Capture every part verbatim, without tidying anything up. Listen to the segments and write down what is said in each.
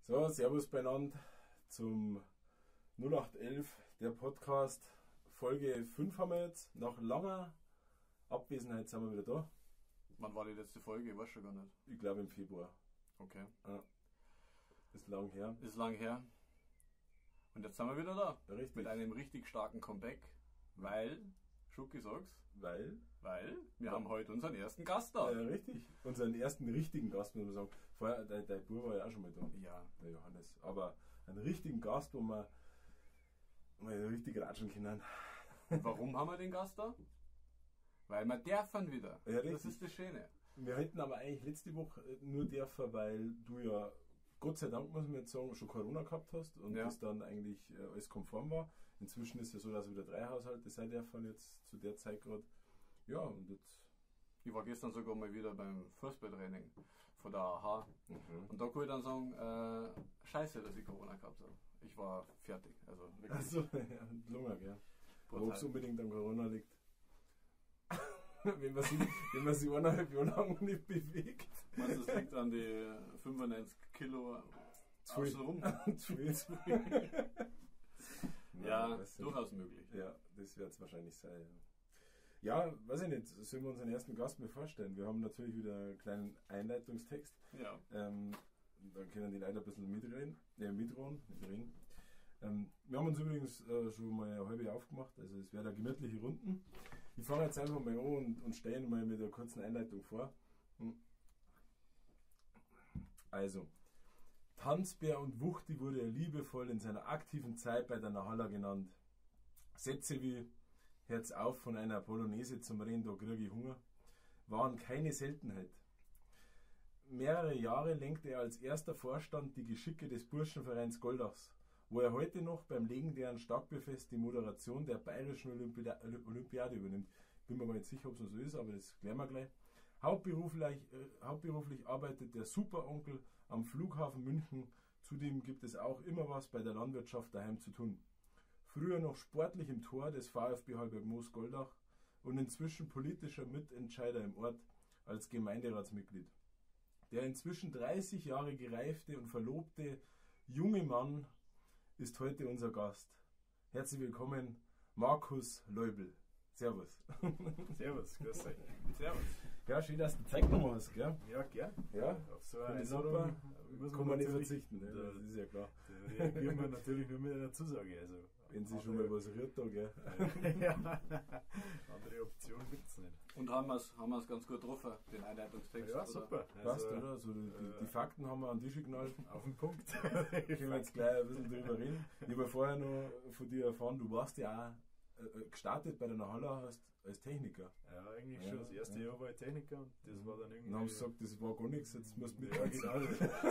So, servus beieinander zum null acht elf, der Podcast. Folge fünf haben wir jetzt. Nach langer Abwesenheit sind wir wieder da. Wann war die letzte Folge? Ich weiß schon gar nicht. Ich glaube im Februar. Okay. Ja. Ist lang her. Ist lang her. Und jetzt sind wir wieder da. Richtig. Mit einem richtig starken Comeback. Weil, Schucki sag's, Weil? weil wir haben heute unseren ersten Gast da. Ja, richtig. Unseren ersten richtigen Gast, muss man sagen. Vorher, der, der Bub war ja auch schon mal da. Ja. Der Johannes. Aber einen richtigen Gast, wo wir mal richtig ratschen können. Und warum haben wir den Gast da? Weil wir dürfen wieder. Ja, das richtig. ist das Schöne. Wir hätten aber eigentlich letzte Woche nur dürfen, weil du ja, Gott sei Dank muss man jetzt sagen, schon Corona gehabt hast und Ja. das dann eigentlich äh, alles konform war. Inzwischen ist es ja so, dass wieder drei Haushalte sein dürfen jetzt zu der Zeit gerade. Ja, und jetzt. Ich war gestern sogar mal wieder beim Fußballtraining von der A H. Mhm. Und da kann ich dann sagen, äh, scheiße, dass ich Corona gehabt habe. Ich war fertig. Also wirklich. Achso, ja, Lunge, gell. Aber ob es unbedingt an Corona liegt. wenn, man sich, wenn man sich eineinhalb Jahre lang nicht bewegt. Meinst du, das liegt an die fünfundneunzig Kilo Zu viel. außenrum? Zu viel. Ja, Nein, weiß ich durchaus möglich. nicht. Ja, das wird es wahrscheinlich sein. Ja. ja, weiß ich nicht. Sollen wir unseren ersten Gast mal vorstellen? Wir haben natürlich wieder einen kleinen Einleitungstext. Ja. Ähm, dann können die Leute ein bisschen mitreden. Äh, mitreden, mitreden. Ähm, wir haben uns übrigens äh, schon mal eine halbe aufgemacht, also es werden gemütliche Runden. Ich fange jetzt einfach mal an und, und stelle mal mit einer kurzen Einleitung vor. Hm. Also, Tanzbär und Wuchti wurde er liebevoll in seiner aktiven Zeit bei der Nahalla genannt. Sätze wie Herz auf von einer Polonaise zum Rennen, da kriege ich Hunger, waren keine Seltenheit. Mehrere Jahre lenkte er als erster Vorstand die Geschicke des Burschenvereins Goldachs, wo er heute noch beim legendären Starkbierfest die Moderation der Bayerischen Olympi Olympiade übernimmt. Bin mir mal nicht sicher, ob es so ist, aber das klären wir gleich. Hauptberuflich, äh, hauptberuflich arbeitet der Superonkel am Flughafen München. Zudem gibt es auch immer was bei der Landwirtschaft daheim zu tun. Früher noch sportlich im Tor des VfB Halberg-Moos-Goldach und inzwischen politischer Mitentscheider im Ort als Gemeinderatsmitglied. Der inzwischen dreißig Jahre gereifte und verlobte junge Mann ist heute unser Gast. Herzlich willkommen, Markus Leubel. Servus. Servus, grüß euch. Servus. Ja, schön, dass du Zeit genommen hast, gell? Ja, gern. Ja, Auf so finde eine ich Einladung super. muss Kann man nicht natürlich- verzichten, ne? Da, Das ist ja klar. da reagieren wir natürlich nur mit einer Zusage. Also, Wenn sie schon andere- mal was rührt da, gell? ja, andere Option gibt es nicht. Und haben wir es haben wir's ganz gut getroffen, den Einleitungstext? Ja, oder? super. Passt, Also, oder? So die, die, äh, die Fakten haben wir an den Tisch geknallt. Auf den Punkt. Können wir jetzt gleich ein bisschen drüber reden. Ich habe vorher noch von dir erfahren, du warst ja auch äh, gestartet bei der Nahalla hast als Techniker. Ja, eigentlich Ja, schon. Das erste ja. Jahr war ich Techniker und das war dann irgendwie. Dann haben sie gesagt, das war gar nichts, jetzt musst du mit Ja, genau.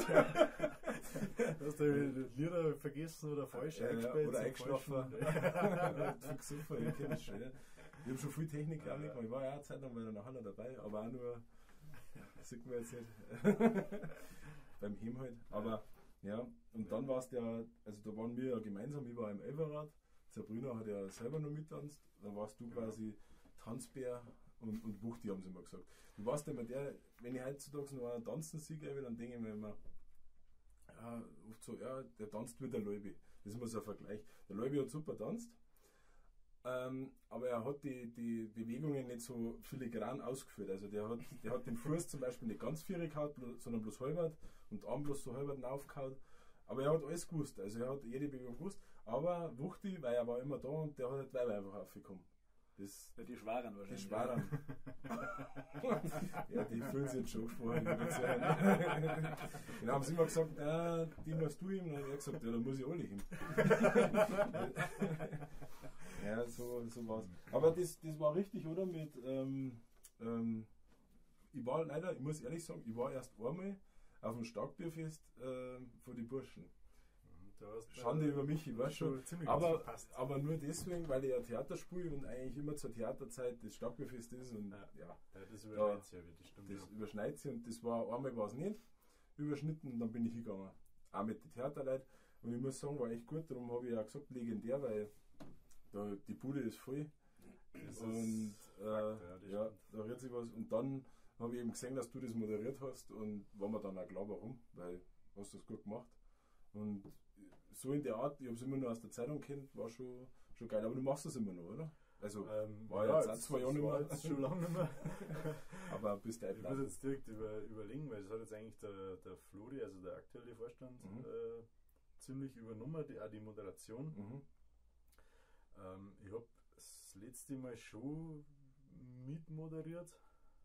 Hast du die Lieder vergessen oder falsch Ja, ja, eingespielt? oder zum eingeschlafen. falschen- Viel gesoffen, ich kenn das schon. Ja. Ich habe schon viel Technik Ja, auch mitgemacht. Ich war ja auch eine Zeit lang bei der Nahalla dabei, aber auch nur, das sieht man jetzt nicht, beim Heim halt. Aber ja, und dann warst du ja, also da waren wir ja gemeinsam, ich war im Elferrad, Sabrina hat ja selber noch mittanzt, dann warst du Ja. quasi Tanzbär und, und Wuchti, haben sie immer gesagt. Du warst immer der, wenn ich heutzutage noch einen Tanzen sehe, dann denke ich mir immer, ja, oft so, ja, der tanzt wie der Leubi. Das ist immer so ein Vergleich. Der Leubi hat super tanzt, ähm, aber er hat die, die Bewegungen nicht so filigran ausgeführt. Also der hat, der hat den Fuß zum Beispiel nicht ganz vierig gehauen, blo- sondern bloß halbert und den Arm bloß so halbert aufgehauen. Aber er hat alles gewusst, also er hat jede Bewegung gewusst. Aber Wuchti, weil er war immer da und der hat halt Weiber einfach aufgekommen. Das, Ja, die Schwaren die wahrscheinlich. Schwaren. Ja, die fühlen sich jetzt schon gesprochen. die würde ich sagen. Dann haben sie immer gesagt, äh, die musst du ihm. Und dann hat er gesagt, ja, dann muss ich alle ihm. Ja, so, so war's. Aber das, das war richtig, oder? Mit, ähm, ähm, ich war leider, ich muss ehrlich sagen, ich war erst einmal auf dem Starkbierfest äh, von den Burschen. Da hast du- Schande über mich, ich weiß schon. ziemlich was Aber, verpasst. aber nur deswegen, weil ich ja Theater spiele und eigentlich immer zur Theaterzeit das Starkbierfest ist. Und Ja. ja, Ja, das überschneidet sich ja wieder, das stimmt. das ja. überschneidet sich und das war einmal war es nicht überschnitten und dann bin ich hingegangen. Auch mit den Theaterleuten. Und ich muss sagen, war echt gut, darum habe ich auch gesagt, legendär, weil da, die Bude ist voll. Das Und ist äh, Fakt, ja, das ja, stimmt. da rührt sich was. Und dann habe ich eben gesehen, dass du das moderiert hast und war mir dann auch klar, warum, weil hast du das gut gemacht. Und so in der Art, ich habe es immer nur aus der Zeitung kennt, war schon, schon geil. Aber du machst das immer noch, oder? Also Ähm, war ja, jetzt auch zwei Jahre nicht das war mehr. jetzt schon lange nicht mehr. Aber bist du Ich muss jetzt direkt über, überlegen, weil das hat jetzt eigentlich der, der Flori, also der aktuelle Vorstand, Mhm. äh, ziemlich übernommen, die, auch die Moderation. Mhm. Ähm, ich habe das letzte Mal schon mitmoderiert,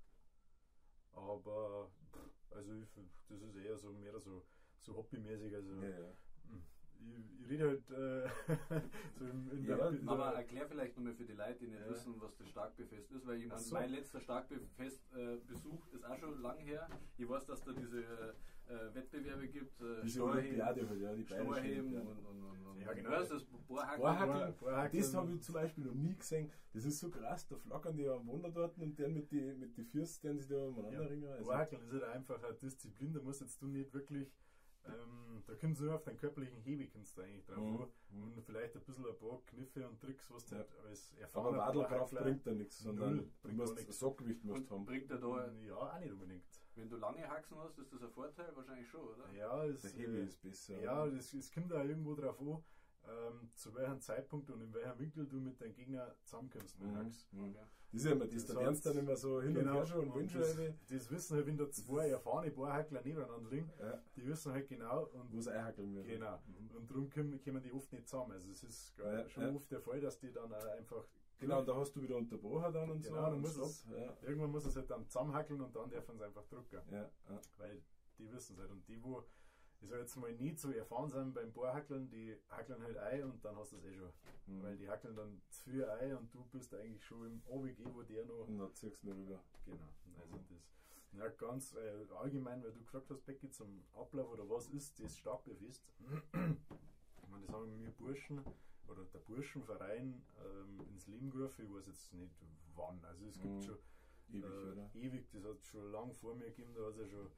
aber pff, also ich, das ist eher so mehr so, so hobbymäßig. Also Ja, ja. ich, ich rede halt äh, so im, in Ja, der, aber in Aber der erklär vielleicht nochmal für die Leute, die nicht Ja. wissen, was das Starkbierfest ist, weil ich Ach mein, so. mein letzter Starkbierfest-Besuch ist auch schon lang her. Ich weiß, dass da diese äh, Wettbewerbe gibt, äh, Diese Steuerheben, Olympiade halt, ja, die bayerische Steuerheben Olympiade. und, und, und, und Ja, genau. was ist das? Bohrhaken? Bohrhaken. Bohrhaken. Das habe ich zum Beispiel noch nie gesehen. Das ist so krass, da flackern die am Wunder dort und der mit die, mit die Füßen, die sich da umeinander ringen. Also, Bohrhackeln ist halt einfach eine Disziplin, da musst jetzt du nicht wirklich, ähm, da kommst du nur auf deinen körperlichen Hebel kommst du eigentlich drauf Mhm. an und vielleicht ein bisschen ein paar Kniffe und Tricks, was du Ja. halt als aber erfahrener Wadelkraft Bohrhackler- bringt da nichts, sondern Null, du bringt musst gar nichts. Sockelgewicht musst Und haben. bringt er da, Ja, auch nicht unbedingt. wenn du lange Haxen hast, ist das ein Vorteil? Wahrscheinlich schon, oder? Ja, es, Der Hebel äh, ist besser. ja, es, es kommt auch irgendwo drauf an, ähm, zu welchem Zeitpunkt und in welchem Winkel du mit deinem Gegner zusammenkommst mit Mhm. Hax. Mhm. Okay. Das ist ja immer das, Das da hat- lernst du dann immer so hin und her schon und wenn schon das, eine, das wissen halt, wenn da zwei erfahrene Bohrhackler nebeneinander liegen, ja, die wissen halt genau und wo es einhackeln wird. Genau. Mhm. Und darum kommen, kommen die oft nicht zusammen. Also es ist gar Ja, schon ja. oft der Fall, dass die dann auch einfach. Genau, und da hast du wieder unterbrochen dann und Genau, so. dann und muss stopp. es- Ja, Irgendwann muss es halt dann zusammenhackeln und dann dürfen sie einfach drücken. ja, ja. Weil die wissen es halt. Und die, wo ich sag jetzt mal nicht so erfahren sind beim Bohrhackeln, die hackeln halt ein und dann hast du es eh schon. Mhm. Weil die hackeln dann zu früh ein und du bist eigentlich schon im O W G, wo der noch. Und dann ziehst du noch rüber. Genau. Also das. Ja, ganz äh, allgemein, weil du gefragt hast, Becky, zum Ablauf oder was ist das Starkbierfest? Ich meine, das haben wir Burschen oder der Burschenverein ähm, ins Leben gerufen, ich weiß jetzt nicht wann. Also es gibt Mhm. schon Ewig, äh, oder? ewig, das hat schon lang vor mir gegeben, da hat es ja schon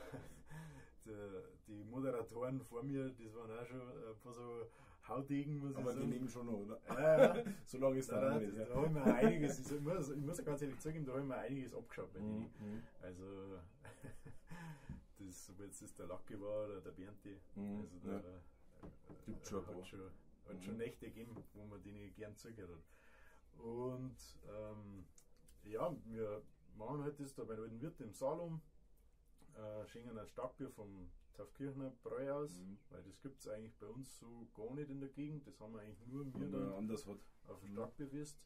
die, die Moderatoren vor mir, das waren auch schon ein paar so Haudegen, muss Aber ich die sagen. leben schon noch, oder? Ja, ja. So lange ist Da, das da, noch nicht. da Ja. habe ich mir einiges, ich muss, ich muss ganz ehrlich sagen, da habe ich mir einiges abgeschaut bei denen. Mhm. Also, das, ob jetzt das der Lacke war oder der Bernti, Mhm, also der ja. äh, Gibt schon ein paar. hat schon, hat Mhm. schon Nächte gegeben, wo man denen gern zugehört hat. Und ähm, ja, wir machen halt das da bei den alten Wirt im Salom, äh, schenken ein Starkbier vom Taufkirchner Bräuhaus, Mhm. weil das gibt es eigentlich bei uns so gar nicht in der Gegend, das haben wir eigentlich nur wir Wenn dann man anders hat. auf dem Mhm. Starkbierfest.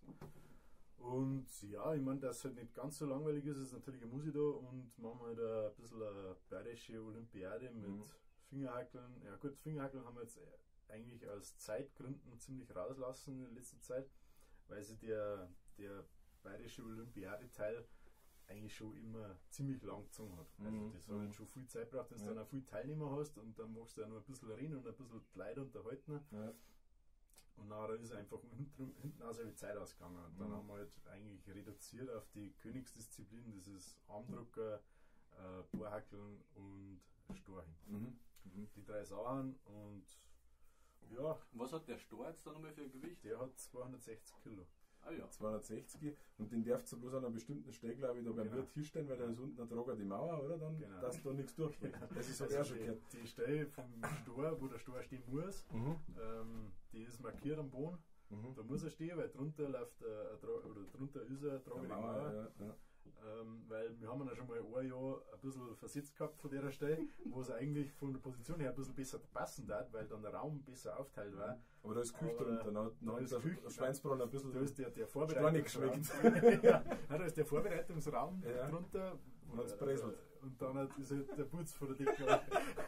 Und ja, ich meine, dass es halt nicht ganz so langweilig ist, ist natürlich eine Musik da und machen halt ein bisschen eine bayerische Olympiade mit Mhm. Fingerhackeln. Ja gut, Fingerhackeln haben wir jetzt eigentlich aus Zeitgründen ziemlich rauslassen in letzter Zeit, weil sich der, der bayerische Olympiade-Teil eigentlich schon immer ziemlich lang gezogen hat. Also Mhm. das hat Mhm. halt schon viel Zeit gebraucht, wenn du Ja. dann auch viele Teilnehmer hast und dann machst du ja nur ein bisschen reden und ein bisschen die Leute unterhalten. Ja. Und nachher ist einfach hinten, hinten aus die Zeit ausgegangen. Und dann Mhm. haben wir halt eigentlich reduziert auf die Königsdisziplin, das ist Armdrucker, äh, Bohrhackeln und Storchen. Mhm. Mhm. Die drei Sachen und ja, Was hat der Stor jetzt da nochmal für ein Gewicht? der hat zweihundertsechzig Kilo. Ah ja. zweihundertsechzig und den darfst du bloß an einer bestimmten Stelle, glaube ich, da beim Genau. Wirt hinstellen, weil da ist unten ein Trager die Mauer, oder? Dann, Genau. dass da nichts durchgeht. Das ist halt Also auch schon die, gehört. die Stelle vom Stor, wo der Stor stehen muss, Mhm. ähm, die ist markiert am Boden. Mhm. Da muss er stehen, weil drunter läuft äh, ein Tra- oder drunter ist er Ja, tragende Mauer, Mauer. ja, ja. Ähm, weil wir haben ihn ja schon mal ein Jahr ein bisschen versetzt gehabt von der Stelle, wo es eigentlich von der Position her ein bisschen besser passen hat, weil dann der Raum besser aufteilt war. Aber da ist Küche Aber drunter, dann hat da dann ist hat Küche, der Schweinsbraten ein bisschen Da ist der, der Stornig Vorbereitungsraum. ja, da ist der Vorbereitungsraum Ja. drunter. Und hat's brezelt. Und dann hat, ist halt der Putz von der Decke.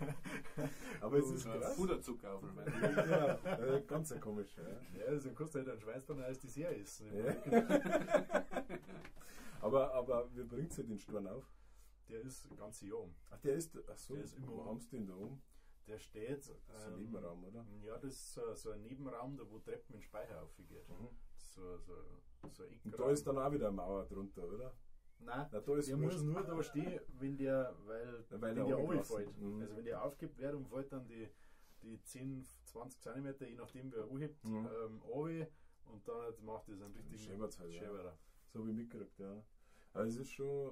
Aber es ist Und, Äh, krass. Puderzucker auf dem Schwein. Ja, äh, ganz ein komisch. Ja. Ja, also kannst du halt einen Schweinsbraten als Dessert essen. Ja. aber, aber wie bringt sie den Sturm auf? Der ist das ganze Jahr um. Ach, der ist, ach so, Der ist immer wo um. haben sie den da oben? Der steht. Das ist ein Nebenraum, oder? Ja, das ist so, so ein Nebenraum, da wo Treppen in den Speicher aufgeht. Mhm. So, so, so ein Und Eckraum. da ist dann auch wieder eine Mauer drunter, oder? Nein, Na, da ist der wurscht. muss nur da stehen, wenn der, weil, Weil wenn der der runtergelassen. runterfällt. Mhm. Also wenn der aufgibt wird und fällt dann die, die zehn, zwanzig Zentimeter, je nachdem wer anhebt, Mhm. ähm, runter und dann macht das einen richtigen Schebert's halt, ja. Scheberer. So habe ich mitgekriegt, ja. Aber es ist schon,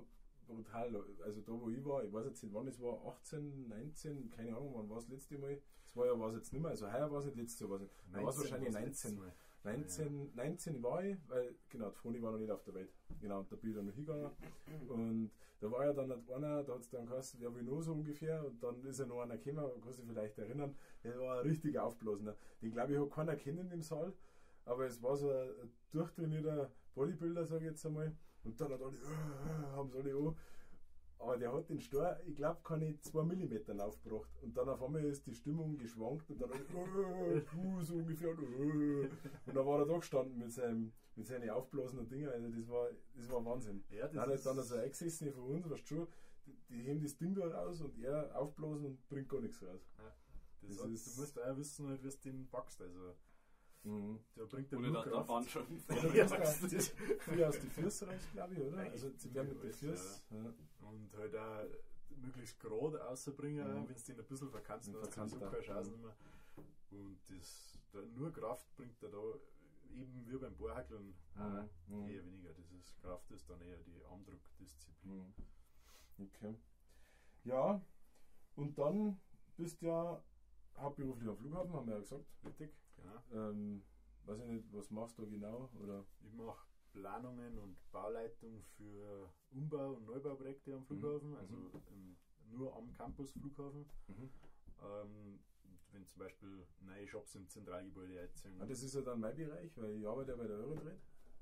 brutal. Also da wo ich war, ich weiß jetzt nicht wann es war, achtzehn, neunzehn, keine Ahnung, wann war es das letzte Mal. Das war ja was jetzt nicht mehr, also heuer war es nicht, letztes Jahr war es nicht. Da war es wahrscheinlich neunzehn. neunzehn, neunzehn war ich, weil genau, die Froni war noch nicht auf der Welt. Genau, und da bin ich dann noch hingegangen. Und da war ja dann nicht einer, da hat es dann geheißen, wer will noch so ungefähr. Und dann ist ja noch einer gekommen, kannst du dich vielleicht erinnern, der war ein richtig aufblasender. Den glaube ich hat keiner kennen im Saal, aber es war so ein, ein durchtrainierter Bodybuilder, sage ich jetzt einmal. Und dann hat alle, äh, haben sie alle an. Aber der hat den Stor, ich glaube, keine zwei Millimeter aufgebracht. Und dann auf einmal ist die Stimmung geschwankt und dann hat er, äh, so ungefähr. Äh. Und dann war er da gestanden mit seinem mit seinen aufblasenden Dingen. Also das war, das war Wahnsinn. Ja, das dann ist dann so eingesessen von uns, weißt du schon, die, die heben das Ding da raus und er aufblasen und bringt gar nichts raus. Ja, das das ist, du musst auch wissen, halt, wie du den packst. Also, mhm. Der bringt der Ohne nur dass Kraft. der Band schon Ja, das früher aus den Füßen raus, glaube ich, oder? Also sie werden mit den Füßen. Ja. Ja. Und halt auch möglichst gerade rausbringen, mhm. wenn du den ein bisschen verkannst, dann hast du so keine Chance mehr. Und das, da nur Kraft bringt er da, eben wie beim Bohrhackeln, mhm. mhm. eher weniger. Dieses Kraft ist dann eher die Armdruckdisziplin. Mhm. Okay. Ja, und dann bist du ja hauptberuflich am Flughafen, haben wir ja gesagt. Richtig, genau. Ähm, weiß ich nicht, was machst du genau? Oder? Ich mache Planungen und Bauleitung für Umbau- und Neubauprojekte am Flughafen, mhm. also ähm, nur am Campus Flughafen. Mhm. Ähm, wenn zum Beispiel neue Shops im Zentralgebäude einziehen. Ah, das ist ja dann mein Bereich, weil ich arbeite ja bei der Eurotrade.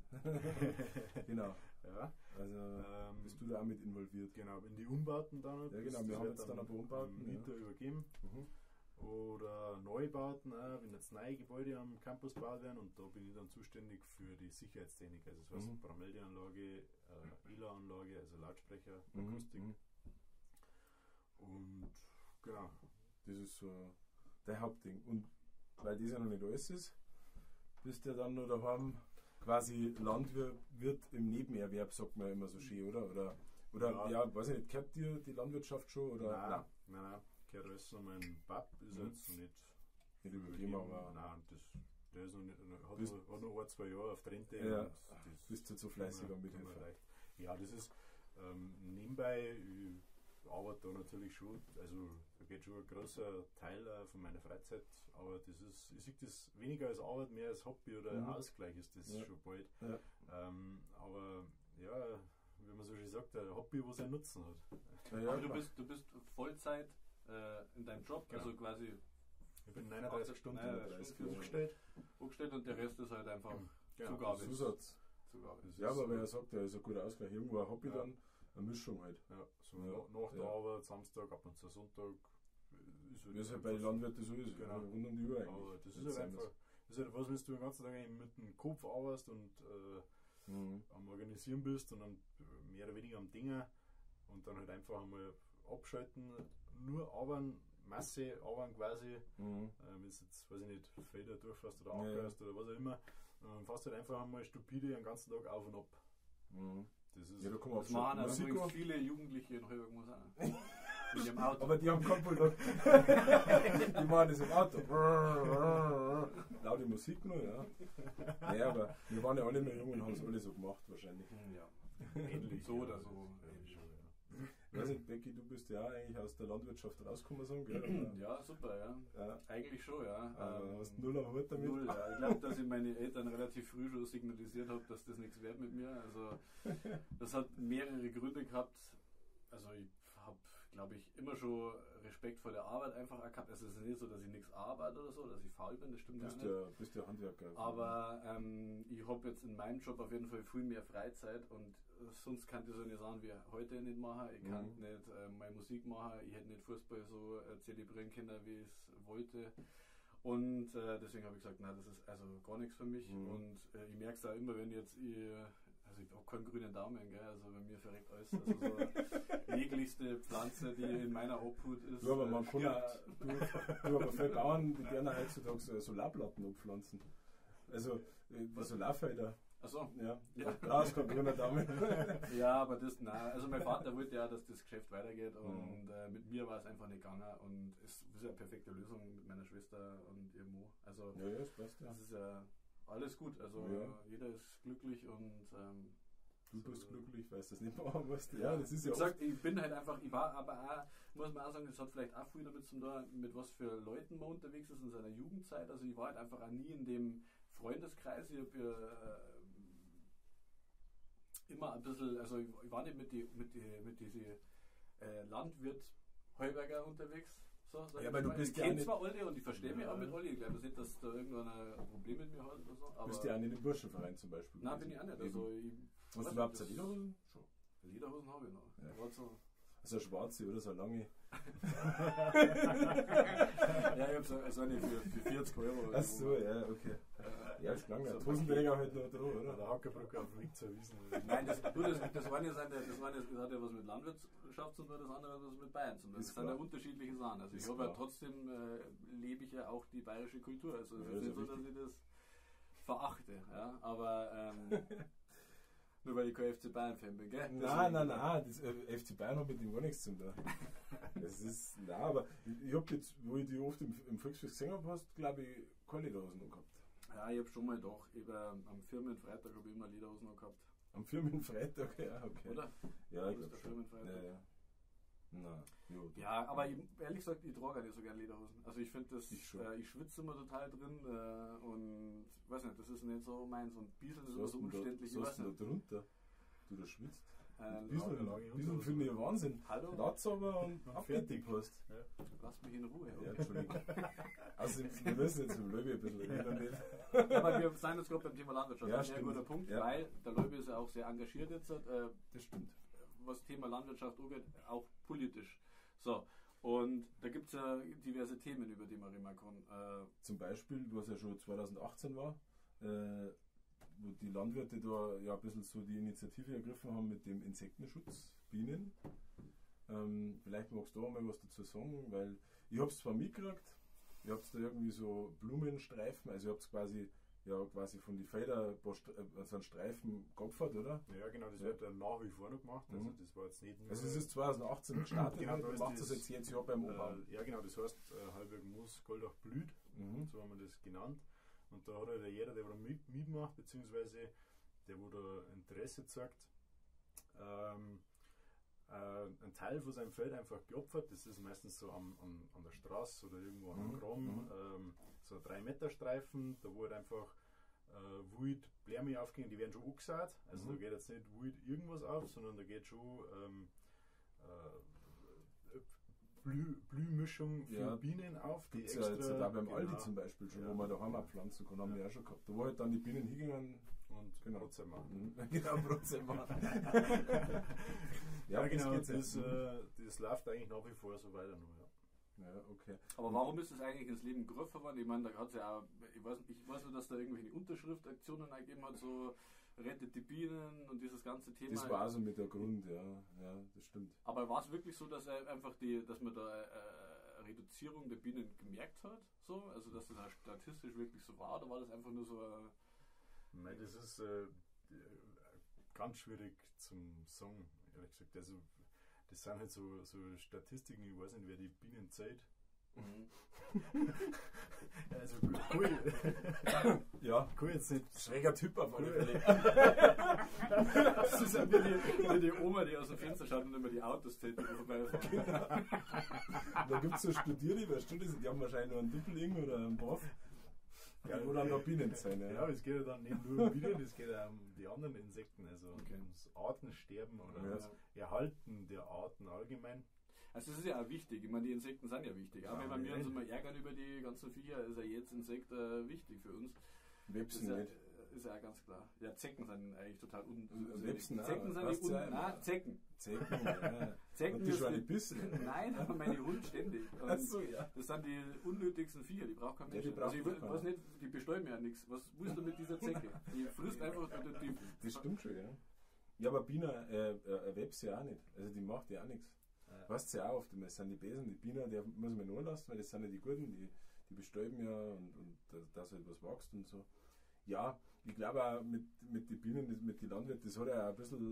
Genau. Ja. Also ähm, bist du da auch mit involviert? Genau, in die Umbauten dann. Ja genau, wir haben jetzt dann ein paar Umbauten. Mieter ja. übergeben. Mhm. Oder Neubauten auch, wenn jetzt neue Gebäude am Campus gebaut werden, und da bin ich dann zuständig für die Sicherheitstechnik, also das heißt mhm. Parameldeanlage, äh, I L A-Anlage, also Lautsprecher, mhm. Akustik. Mhm. Und genau. Das ist so dein Hauptding. Und weil das ja noch nicht alles ist, bist du ja dann noch daheim quasi Landwirt im Nebenerwerb, sagt man ja immer so schön, oder? Oder, oder ja. ja, weiß ich nicht, kennt dir die Landwirtschaft schon? Oder? Nein, nein, nein, nein. Gehört alles noch mein Pap, ist mhm. jetzt noch nicht, nicht übergeben, aber nein, das, der ist noch nicht, hat, bist, noch, hat noch ein, zwei Jahre auf die Rente. Ja, und das bist du so fleißig am Mithelfen. Ja, das ist ähm, nebenbei, ich arbeite da natürlich schon, also da geht schon ein großer Teil äh, von meiner Freizeit, aber das ist, ich sehe das weniger als Arbeit, mehr als Hobby oder mhm. Ausgleich ist das ja. schon bald. Ja. Ähm, aber ja, wie man so schön sagt, ein Hobby, was einen Nutzen hat. Ja, ja, aber du bist, du bist Vollzeit äh, in deinem Job, genau. Also quasi. Ich bin neununddreißig Stunden hochgestellt. Hochgestellt und der Rest ist halt einfach genau. Zugabe. Zusatz. Zugabe. Ja, aber wer sagt, der ist ein guter Ausgleich. Irgendwo ein Hobby ja. Dann, eine Mischung halt. Ja, so ja. nach der ja. Arbeit, Samstag, ab und zu Sonntag. Ist halt, ist halt bei den Landwirten so ist. Genau. Rund um die Uhr eigentlich. Aber das ist halt einfach, das ist halt was, wenn du den ganzen Tag mit dem Kopf arbeitest und äh, mhm. am Organisieren bist und dann mehr oder weniger am Dingen und dann halt einfach einmal abschalten, nur arbeiten, Masse arbeiten quasi, mhm. äh, wenn du jetzt, weiß ich nicht, Felder durchfährst oder abfährst ja. oder was auch immer, dann fährst du halt einfach einmal stupide den ganzen Tag auf und ab. Mhm. Das ist ja, da kann man das machen also viele Jugendliche in Höhe muss auch. Mit dem Auto. Aber die haben kein Pullover. Die machen das im Auto. Laute Musik nur, ja. Naja, aber wir waren ja alle noch jung und haben es alle so gemacht wahrscheinlich. Ja. Ähnlich. So oder so. Ich weiß nicht, Becky, du bist ja eigentlich aus der Landwirtschaft rausgekommen, so, gell? Ja, super, ja. ja. Eigentlich schon, ja. Aber ähm, hast null am Hut damit? Null, ja. Ich glaube, dass ich meine Eltern relativ früh schon signalisiert habe, dass das nichts wird mit mir. Also, das hat mehrere Gründe gehabt. Also, ich habe, glaube ich, immer schon Respekt vor der Arbeit einfach gehabt. Also, es ist nicht so, dass ich nichts arbeite oder so, dass ich faul bin, das stimmt bist ja nicht. Ja, bist ja Handwerker. Aber ähm, ich habe jetzt in meinem Job auf jeden Fall viel mehr Freizeit und sonst kann ich so eine Sachen wie heute nicht machen. Ich kann mhm. nicht äh, meine Musik machen, ich hätte nicht Fußball so äh, zelebrieren können, wie ich es wollte. Und äh, deswegen habe ich gesagt, nein, das ist also gar nichts für mich. Mhm. Und äh, ich merke es auch immer, wenn jetzt ich, also ich habe keinen grünen Daumen, gell? Also bei mir verreckt alles. Also so jeglichste Pflanze, die in meiner Obhut ist. Ja, aber man kann auch, du, du aber viele Bauern, die gerne heutzutage so Solarplatten abpflanzen. Also die Solarfelder. Achso. Ja, ja. Da ist kein grüner Daumen. Ja, aber das, nein, also mein Vater wollte ja, dass das Geschäft weitergeht und mhm. äh, mit mir war es einfach nicht gegangen und es ist ja eine perfekte Lösung mit meiner Schwester und ihrem Mo. Also ja, ja, das passt, ja. Das ist ja alles gut, also ja. jeder ist glücklich und ähm, Du bist glücklich, weil du das nicht machen musst. Ja, das ist Wie ja gesagt, ich bin halt einfach, ich war aber auch, muss man auch sagen, das hat vielleicht auch viel damit zu tun, mit was für Leuten man unterwegs ist in seiner Jugendzeit. Also ich war halt einfach auch nie in dem Freundeskreis. Ich habe ja äh, immer ein bisschen, also ich, ich war nicht mit die, mit die, mit diese äh, Landwirt-Heuberger unterwegs. So, sag Ja, ich aber du mal. bist ich ja kenne nicht- zwar alle und ich verstehe mich Ja. auch mit alle. Ich glaube nicht, dass da irgendwann ein Problem mit mir hat oder so. Aber bist ja auch nicht im Burschenverein zum Beispiel. nein, bin ich auch nicht. Also ich, Hast weiß du überhaupt nicht, eine das- Lederhosen? Schon. Lederhosen habe ich noch. Ja. Gerade so. Also eine schwarze oder so eine lange. Ja, ich habe so, so eine für, für vierzig Euro. Ach so, ja, okay. Äh, Ja, ist lang. so So Hosenträger halt noch dran, Oder oder? der Hackerbrücke auf dem Weg zur Wiesen. Nein, das, du, das, das eine sind ja, das eine das hat ja was mit Landwirtschaft zu tun, das andere hat was mit Bayern zu tun. Das Ist sind ja klar. unterschiedliche Sachen. Also Ist ich habe ja klar. trotzdem, äh, lebe ich ja auch die bayerische Kultur. Also es Ja, ist ist nicht ja so, dass ich das verachte. Ja? Aber ähm, nur weil ich kein F C Bayern-Fan bin, gell? Nein, Deswegen- nein, nein, das äh, F C Bayern hat mit dem gar nichts zu tun. Das ist, nein, aber ich, ich hab jetzt, wo ich die oft im, im Volksfest gesehen habe, hast glaube ich keine Lederhosen noch gehabt. Ja, ich habe schon mal doch, ich hab, ähm, am Firmenfreitag habe ich immer Lederhosen noch gehabt. Am Firmenfreitag, ja, okay. Oder? Ja, ich Wo glaube ist der schon. Firmenfreitag? Ja, ja. Nein, jo, Ja, aber ich, ehrlich gesagt, ich trage auch nicht so gerne Lederhosen. Also ich finde das, Ich schon. äh, ich schwitze immer total drin äh, und weiß nicht, das ist nicht so meins. Und Bieseln ist immer was so hast du umständlich, ich da, was weiß hast du nicht. da drunter? Du da schwitzt. Äh, Bisschen, lange Hose bisschen oder finde so. ich Wahnsinn. Hallo, Platz aber und Und abgedeckt hast. lass mich in Ruhe. Ja, Entschuldigung. Also wir müssen jetzt im Löwe ein bisschen reden. Nicht? Aber wir sind jetzt gerade beim Thema Landwirtschaft. Ja, das ist ein stimmt. guter Punkt, Ja. weil der Löwe ist ja auch sehr engagiert jetzt, äh, Das stimmt. was Thema Landwirtschaft angeht, auch politisch. So, und da gibt es ja diverse Themen, über die man reden kann. Äh, Zum Beispiel, was ja schon zweitausendachtzehn war, äh, wo die Landwirte da ja ein bisschen so die Initiative ergriffen haben mit dem Insektenschutz, Bienen. Ähm, vielleicht magst du da mal was dazu sagen, weil ich habe es zwar mitgekriegt, ihr habt da irgendwie so Blumenstreifen, also ihr habt quasi ja quasi von den Felder ein paar St- äh, so einen Streifen geopfert, oder? Ja, genau, das Ja. wird dann nach wie vor noch gemacht. Also Mhm. das war jetzt nicht nur. Also es ist zweitausendachtzehn gestartet, Genau, und da du ist machst das das- jetzt jedes Jahr beim Oberbaum. Äh, ja, genau, das heißt äh, Halberg Moos Goldach blüht, Mhm. so haben wir das genannt. Und da hat halt jeder, der da mit, mitmacht, beziehungsweise der, wo da Interesse zeigt, ähm, äh, einen Teil von seinem Feld einfach geopfert. Das ist meistens so am, an, an der Straße oder irgendwo am Mhm, Graben, mhm. ähm, so ein drei Meter Streifen, da wo halt einfach äh, wild Bläme aufgehen, die werden schon angesät. Also Mhm. da geht jetzt nicht wild irgendwas auf, sondern da geht schon ähm, äh, Blüh, Blühmischung für Ja, Bienen auf, die Gibt es ja jetzt da beim Aldi genau, zum Beispiel schon, Ja. wo man daheim auch pflanzen kann, haben Ja. wir auch schon gehabt. Da wo halt dann die Bienen hingingen, und Genau. trotzdem machen. mhm. genau, Prozent machen. Ja, das genau, geht's das, jetzt. äh, das läuft eigentlich nach wie vor so weiter noch. Ja. Ja, okay. Aber warum ist es eigentlich ins Leben gerufen worden? Ich meine, da hat es ja auch, ich weiß, ich weiß nur, dass da irgendwelche Unterschriftaktionen gegeben hat, so rettet die Bienen und dieses ganze Thema. Das war also mit der Grund, ja, ja, das stimmt. Aber war es wirklich so, dass er einfach die, dass man da äh, Reduzierung der Bienen gemerkt hat? So? Also dass das auch statistisch wirklich so war, oder war das einfach nur so äh, Ich meine, das ist äh, ganz schwierig zum sagen, ehrlich gesagt. Also, das sind halt so, so Statistiken, ich weiß nicht, wer die Bienen zählt. Also, cool. Ja, Cool jetzt nicht. schräger Typ auf alle Fälle. das ist ja wie die, wie die Oma, die aus dem Fenster schaut und immer die Autos zählt, die vorbeifahren. Da gibt es so Studierende, weißt du, die die haben wahrscheinlich nur einen Düppeling oder einen Boff, ja, wo dann noch Bienen sein. Ja, Ja. es geht ja dann nicht nur um Bienen, es geht auch um die anderen Insekten, also Okay. ums Artensterben oder Ja. ums Erhalten der Arten allgemein. Also das ist ja auch wichtig. Ich meine, die Insekten sind ja wichtig. Auch Ja, wenn wir uns ja. immer ärgern über die ganzen Viecher, ist ja jedes Insekt äh, wichtig für uns. Das Websen ist ja, nicht. ist ja auch ganz klar. Ja, Zecken sind eigentlich total un... Und Websen auch, Zecken sind weißt die du un... ja, Nein, ja. Zecken. Zecken, ja. Zecken Und die ist schon die- nicht bissen. Nein, aber meine Hund ständig. Und Achso, ja. das sind die unnötigsten Viecher, die braucht kein Ja, Mensch. die braucht also ich we- keiner. weiß nicht, die bestäuben ja nichts. Was willst du mit dieser Zecke? Die frisst einfach... Die, die, Das stimmt schon, ja. Ja, aber Biene äh, äh, Webs ja auch nicht. Also die macht ja auch nichts. Ja. Weißt du ja auch oft, das sind die Besen, die Bienen, die muss man nur lassen, weil das sind ja die Guten, die, die bestäuben ja und, und dass, dass halt was wächst und so. Ja, ich glaube auch mit, mit den Bienen, das- mit den Landwirten, das hat ja auch ein bisschen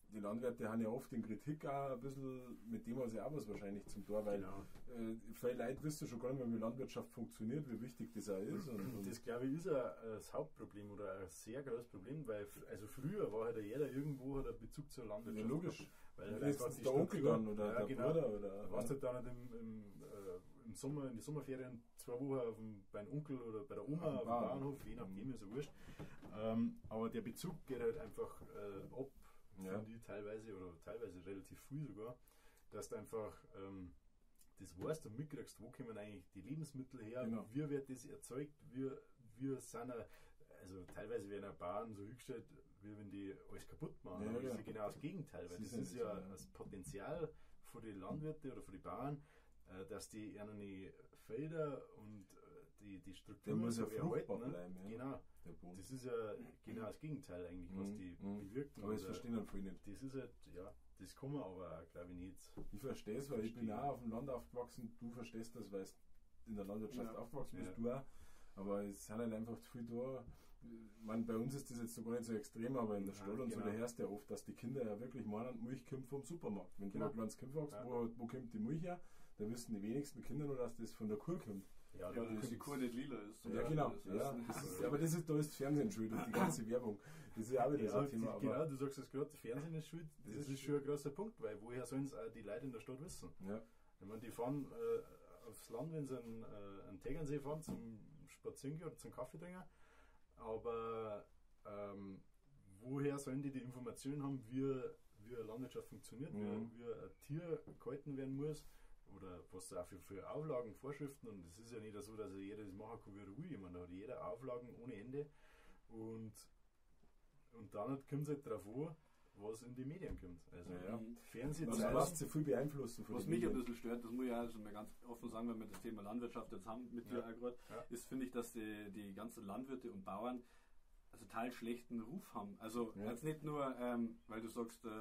die Landwirte haben ja oft in Kritik auch ein bisschen, mit dem haben sie auch was wahrscheinlich zum Tor, weil Genau. äh, viele Leute wissen schon gar nicht mehr, wie Landwirtschaft funktioniert, wie wichtig das auch ist. Und, und Das glaube ich ist ein, das Hauptproblem oder ein sehr großes Problem, weil f- also früher war halt jeder irgendwo hat einen Bezug zur ja, Landwirtschaft. logisch. gehabt, Weil Ja, halt ist einfach das die der Onkel Struktur- dann oder ja, der genau. Bruder oder Du warst halt dann halt im, im, äh, im Sommer, in die Sommerferien zwei Wochen auf dem, beim Onkel oder bei der Oma Auf dem auf dem Bauern. Bauernhof, je nachdem, ist ja wurscht. Ähm, aber der Bezug geht halt einfach äh, ab, Ja. finde ich teilweise oder teilweise relativ früh sogar, dass du einfach ähm, das weißt und mitkriegst, wo kommen eigentlich die Lebensmittel her, Genau. wie wird das erzeugt, wir, wir sind, ein- also teilweise werden auch Bauern so hingestellt, wie wenn die alles kaputt machen. Ja, aber das ja. ist ja genau das Gegenteil, weil Sie das sind ist so, ja ja. das Potenzial für die Landwirte oder für die Bauern, äh, dass die ihre Felder und äh, die, die der Strukturen muss ja so fruchtbar ne? bleiben. Ja, Genau, der Boden. das ist ja genau das Gegenteil eigentlich, was Mhm, die mhm. bewirken. Aber das Und, äh, verstehen dann viele nicht. das ist halt, ja, das kann man aber auch, glaube ich, nicht. Ich verstehe es, weil ich bin Verstehe. auch auf dem Land aufgewachsen. Du verstehst das, weil du in der Landwirtschaft Ja. aufgewachsen bist, Ja. du auch. Aber es sind halt einfach zu viel da. Ich meine, bei uns ist das jetzt so gar nicht so extrem, aber in der Ja, Stadt und so, genau. da hörst du ja oft, dass die Kinder ja wirklich meinen, Milch kommt vom Supermarkt. Wenn Genau. du ein kleines Kind fragst, Ja. wo, wo kommt die Milch her, dann wissen die wenigsten Kinder nur, dass das von der Kuh kommt. Ja, Ja, das dass ist- die Kuh nicht lila ist. zum Ja, Beispiel. genau. Das Ja, heißt, das ist, aber das ist, da ist das Fernsehen schuld und die ganze Werbung. Das ist ja auch wieder Ja, so ein die- Thema. Aber, genau, du sagst es gerade, Fernsehen ist schuld. Das, Das ist, ist schon ein großer Punkt, weil woher sollen es auch die Leute in der Stadt wissen? ja. Ich meine, die fahren äh, aufs Land, wenn sie einen, äh, einen Tegernsee fahren zum Spazieren oder zum Kaffee trinken, aber ähm, woher sollen die die Informationen haben, wie, wie eine Landwirtschaft funktioniert, Mhm. wie, wie ein Tier gehalten werden muss oder was da auch für, für Auflagen, Vorschriften, und es ist ja nicht so, dass jeder das machen kann, wie er will. Ich meine, da hat jeder Auflagen ohne Ende und, und dann kommt es halt darauf an, was in die Medien kommt. Also Ja, ja. Mhm. Fernsehen, Also Was- lässt sich viel beeinflussen von Was den mich ein Medien. bisschen stört, das muss ich also mal ganz offen sagen, wenn wir das Thema Landwirtschaft jetzt haben mit dir Ja. auch gerade, Ja. ist, finde ich, dass die, die ganzen Landwirte und Bauern also total schlechten Ruf haben. Also Ja. jetzt nicht nur, ähm, weil du sagst, äh,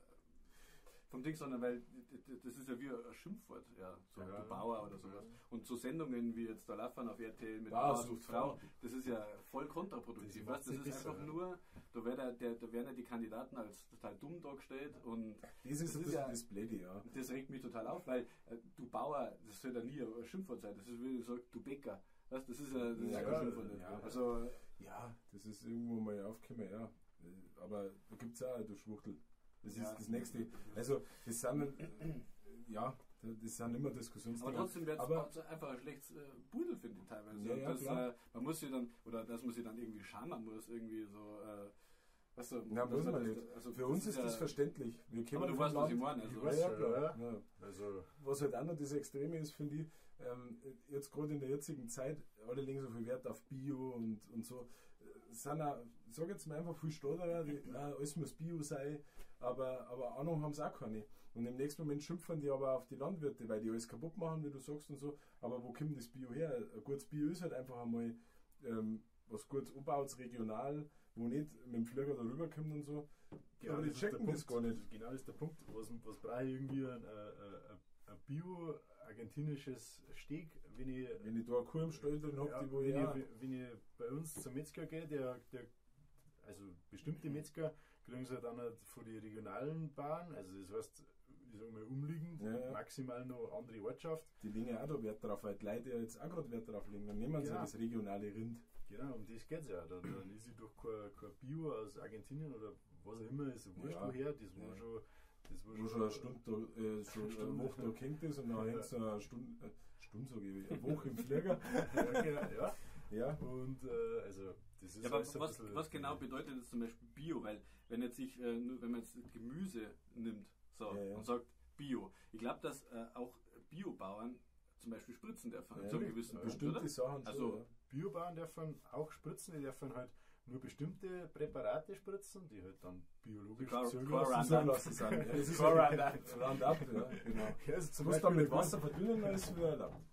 vom Ding, sondern weil d- d- das ist ja wie ein Schimpfwort, ja, so Ja. du Bauer oder sowas. Und so Sendungen wie jetzt da Laufen auf R T L mit Ah, Bauer so sucht Frau, Frau. das ist ja voll kontraproduktiv. Das Weißt, das macht's ist nicht einfach besser, nur, da werden, der, da werden ja die Kandidaten als total dumm dargestellt und Das ist Das das, ist ja- das Blöde, ja. das regt mich total auf, weil äh, du Bauer, das soll ja nie ein Schimpfwort sein. Das ist, wie ich sage, du Bäcker. Weißt, das ist ja, das ist Ja, ja kein ja, Schimpfwort. ja. Also, Ja, das ist irgendwo mal aufgekommen, ja. Aber da gibt es auch, du Schwuchtel. Das Ja. ist das Nächste. Also, das sind, äh, ja, das sind immer Diskussionsthemen. aber trotzdem wird Aber- es einfach ein schlechtes äh, Pudel, finde ich teilweise. Ja, ja, das, klar. äh, man muss sich dann, oder dass man sich dann irgendwie schamen muss, irgendwie so, äh, weißt du, Na, dass muss man das- nicht. Also, Für uns ist das ja- verständlich. Wir kommen Aber du vom weißt, was ich Land. meine. Ich Also, weiß Ja, schon, klar. ja. Ja. Also, Was halt auch noch das Extreme ist, finde ich, ähm, jetzt gerade in der jetzigen Zeit, alle legen so viel Wert auf Bio und, und so. Äh, Sind auch, ich sage jetzt mal einfach viel Stotterer, die, äh, alles muss Bio sein, aber, aber Ahnung haben sie auch keine. Und im nächsten Moment schimpfen die aber auf die Landwirte, weil die alles kaputt machen, wie du sagst und so. Aber wo kommt das Bio her? Ein gutes Bio ist halt einfach einmal ähm, was gut umbaut, regional, wo nicht mit dem Flieger darüber kommt und so. genau, aber die das ist der checken das Punkt. gar nicht. Genau, das ist der Punkt. Was, was brauche ich irgendwie ein, ein, ein bio-argentinisches Steak, wenn ich, Wenn ich da eine Kuh im Stall drin habe, ja, die wo wenn, ich auch- ich, wenn ich bei uns zum Metzger gehe, der, der, also bestimmte Metzger kriegen sie dann halt von den regionalen Bauern, also das heißt, ich sage mal umliegend, Ja, ja. maximal noch andere Ortschaft. Die legen auch da Wert drauf, weil die Leute ja jetzt auch gerade Wert drauf legen. Dann nehmen sie Genau. das regionale Rind. Genau, um das geht es ja. Dann, dann ist ich doch kein, kein Bio aus Argentinien oder was auch immer, ist wurscht Ja. woher, das war Ja. schon. Das war Wo schon eine Stunde, da, äh, schon eine Stunde. Woche da kennt ist und dann Ja. hängt so eine Stunde, äh, Stunde sage ich, eine Woche im Flieger. ja, genau, ja. Ja, Und äh, also das ist Ja, aber alles ein was, bisschen- was genau bedeutet jetzt zum Beispiel Bio? Weil wenn jetzt sich, äh, nur, wenn man jetzt Gemüse nimmt so, Ja, ja. und sagt Bio, ich glaube, dass äh, auch Biobauern zum Beispiel spritzen dürfen, Ja, zu einem gewissen Punkt, bestimmte oder? Sachen Also, schon. Biobauern dürfen auch spritzen, die dürfen halt nur bestimmte Präparate spritzen, die halt dann biologisch Chlor- zugelassen Ja. sind. So lassen sein. Ja, das ist Roundup. ja die- Roundup, ja, genau. Ja, also zum Du musst Beispiel dann mit ein Wasser verdünnen, dann ist es wieder erlaubt.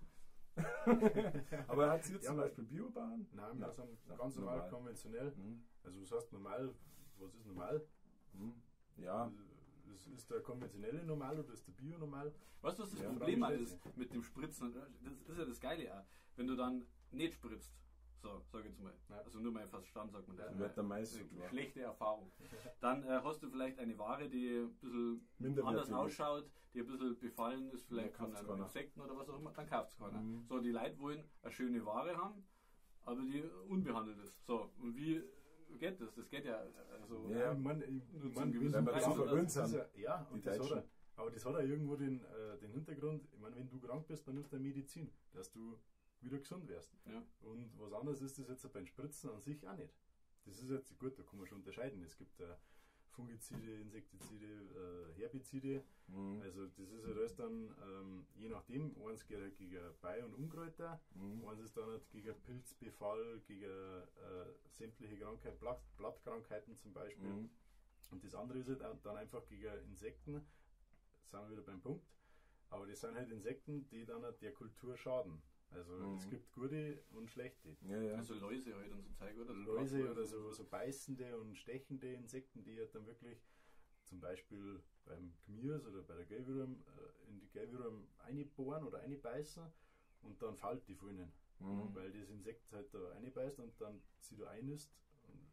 Aber hat sie jetzt Ja, zum aber- Beispiel Biobahn? Nein, wir Nein. sind Nein, ganz normal, normal. konventionell. Mhm. Also was heißt normal? Was ist normal? Mhm. Ja, Ist, ist der konventionelle normal oder ist der Bio normal? weißt du, was das Ja, Problem Frage ist mit dem Spritzen? Das ist ja das Geile auch. Wenn du dann nicht spritzt, So, sag jetzt mal. Ja. Also nur mein Verstand sagt man das. Ja, wird der Mais Eine so klar. schlechte Erfahrung. Dann äh, hast du vielleicht eine Ware, die ein bisschen Minderwertig anders ist. ausschaut, die ein bisschen befallen ist, vielleicht Dann von kauft's einem keiner. Insekten oder was auch immer, dann kauft es keiner. Mhm. So, die Leute wollen eine schöne Ware haben, aber die unbehandelt ist. So, und wie geht das? Das geht ja, also, Ja. Ich mein, ich, Nur ich zum mein, gewissen Weil wir Preis, zu oder? verwöhnt das ist sind. ja, ja, die und das hat Deutschen. er, aber das hat ja irgendwo den, äh, den Hintergrund, ich meine, wenn du krank bist, dann nimmst du Medizin, dass du wieder gesund wirst. Ja. Und was anderes ist das jetzt beim Spritzen an sich auch nicht. Das ist jetzt gut, da kann man schon unterscheiden. Es gibt äh, Fungizide, Insektizide, äh, Herbizide. Mhm. Also das ist ja alles dann, ähm, je nachdem, eins geht halt gegen Bei- und Unkräuter, Mhm. eins ist dann halt gegen Pilzbefall, gegen äh, sämtliche Krankheiten, Blatt, Blattkrankheiten zum Beispiel. Mhm. Und das andere ist halt auch dann einfach gegen Insekten, sind wir wieder beim Punkt. Aber das sind halt Insekten, die dann halt der Kultur schaden. Also Mhm. es gibt gute und schlechte. Ja, ja. Also Läuse halt und so Zeug, oder? So Läuse Blattläuse oder und so, so beißende und stechende Insekten, die halt dann wirklich zum Beispiel beim Gmirs oder bei der Gelbwurm äh, in die Gelbwurm einbohren oder einbeißen und dann fällt die von ihnen. Mhm. Weil das Insekt halt da einbeißt und dann sie da einnisst. Und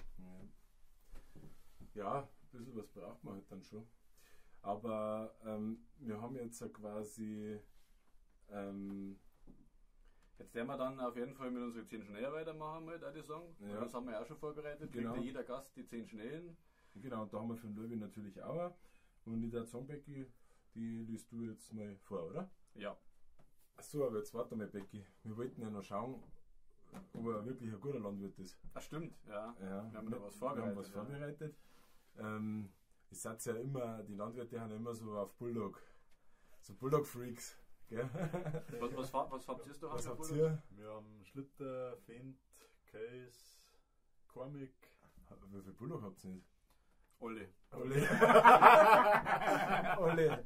Ja. ja, ein bisschen was braucht man halt dann schon. Aber ähm, wir haben jetzt ja quasi ähm, Jetzt werden wir dann auf jeden Fall mit unseren zehn Schnellen weitermachen, mal, würde ich sagen. Ja. Das haben wir ja auch schon vorbereitet. Genau. Kriegt ja jeder Gast die zehn Schnellen. genau, und da haben wir für den Löwy natürlich auch. Und die der Becky, die liest du jetzt mal vor, oder? Ja. Achso, aber jetzt warte mal, Becky. Wir wollten ja noch schauen, ob er wirklich ein guter Landwirt ist. Das stimmt, ja. Ja, Wir haben da was Wir haben vorbereitet, was ja. vorbereitet. Ähm, es sind ja immer, die Landwirte haben ja immer so auf Bulldog, so Bulldog-Freaks. Gell? Was, was, fa- was habt ihr da? Was Hans, habt Bruder? ihr? wir haben Schlitter, Fendt, Case, Cormick. Wie viel Bulldog habt ihr nicht? Alle. Ole. Ole.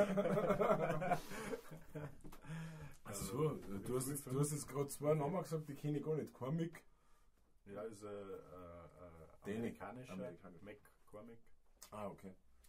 Also, du hast, jetzt- du hast jetzt gerade zwei Namen gesagt, die kenne ich gar nicht. Cormick. Ja, ist ein äh, äh, Däne. amerikanischer Amerikanisch. McCormick. Ah, okay.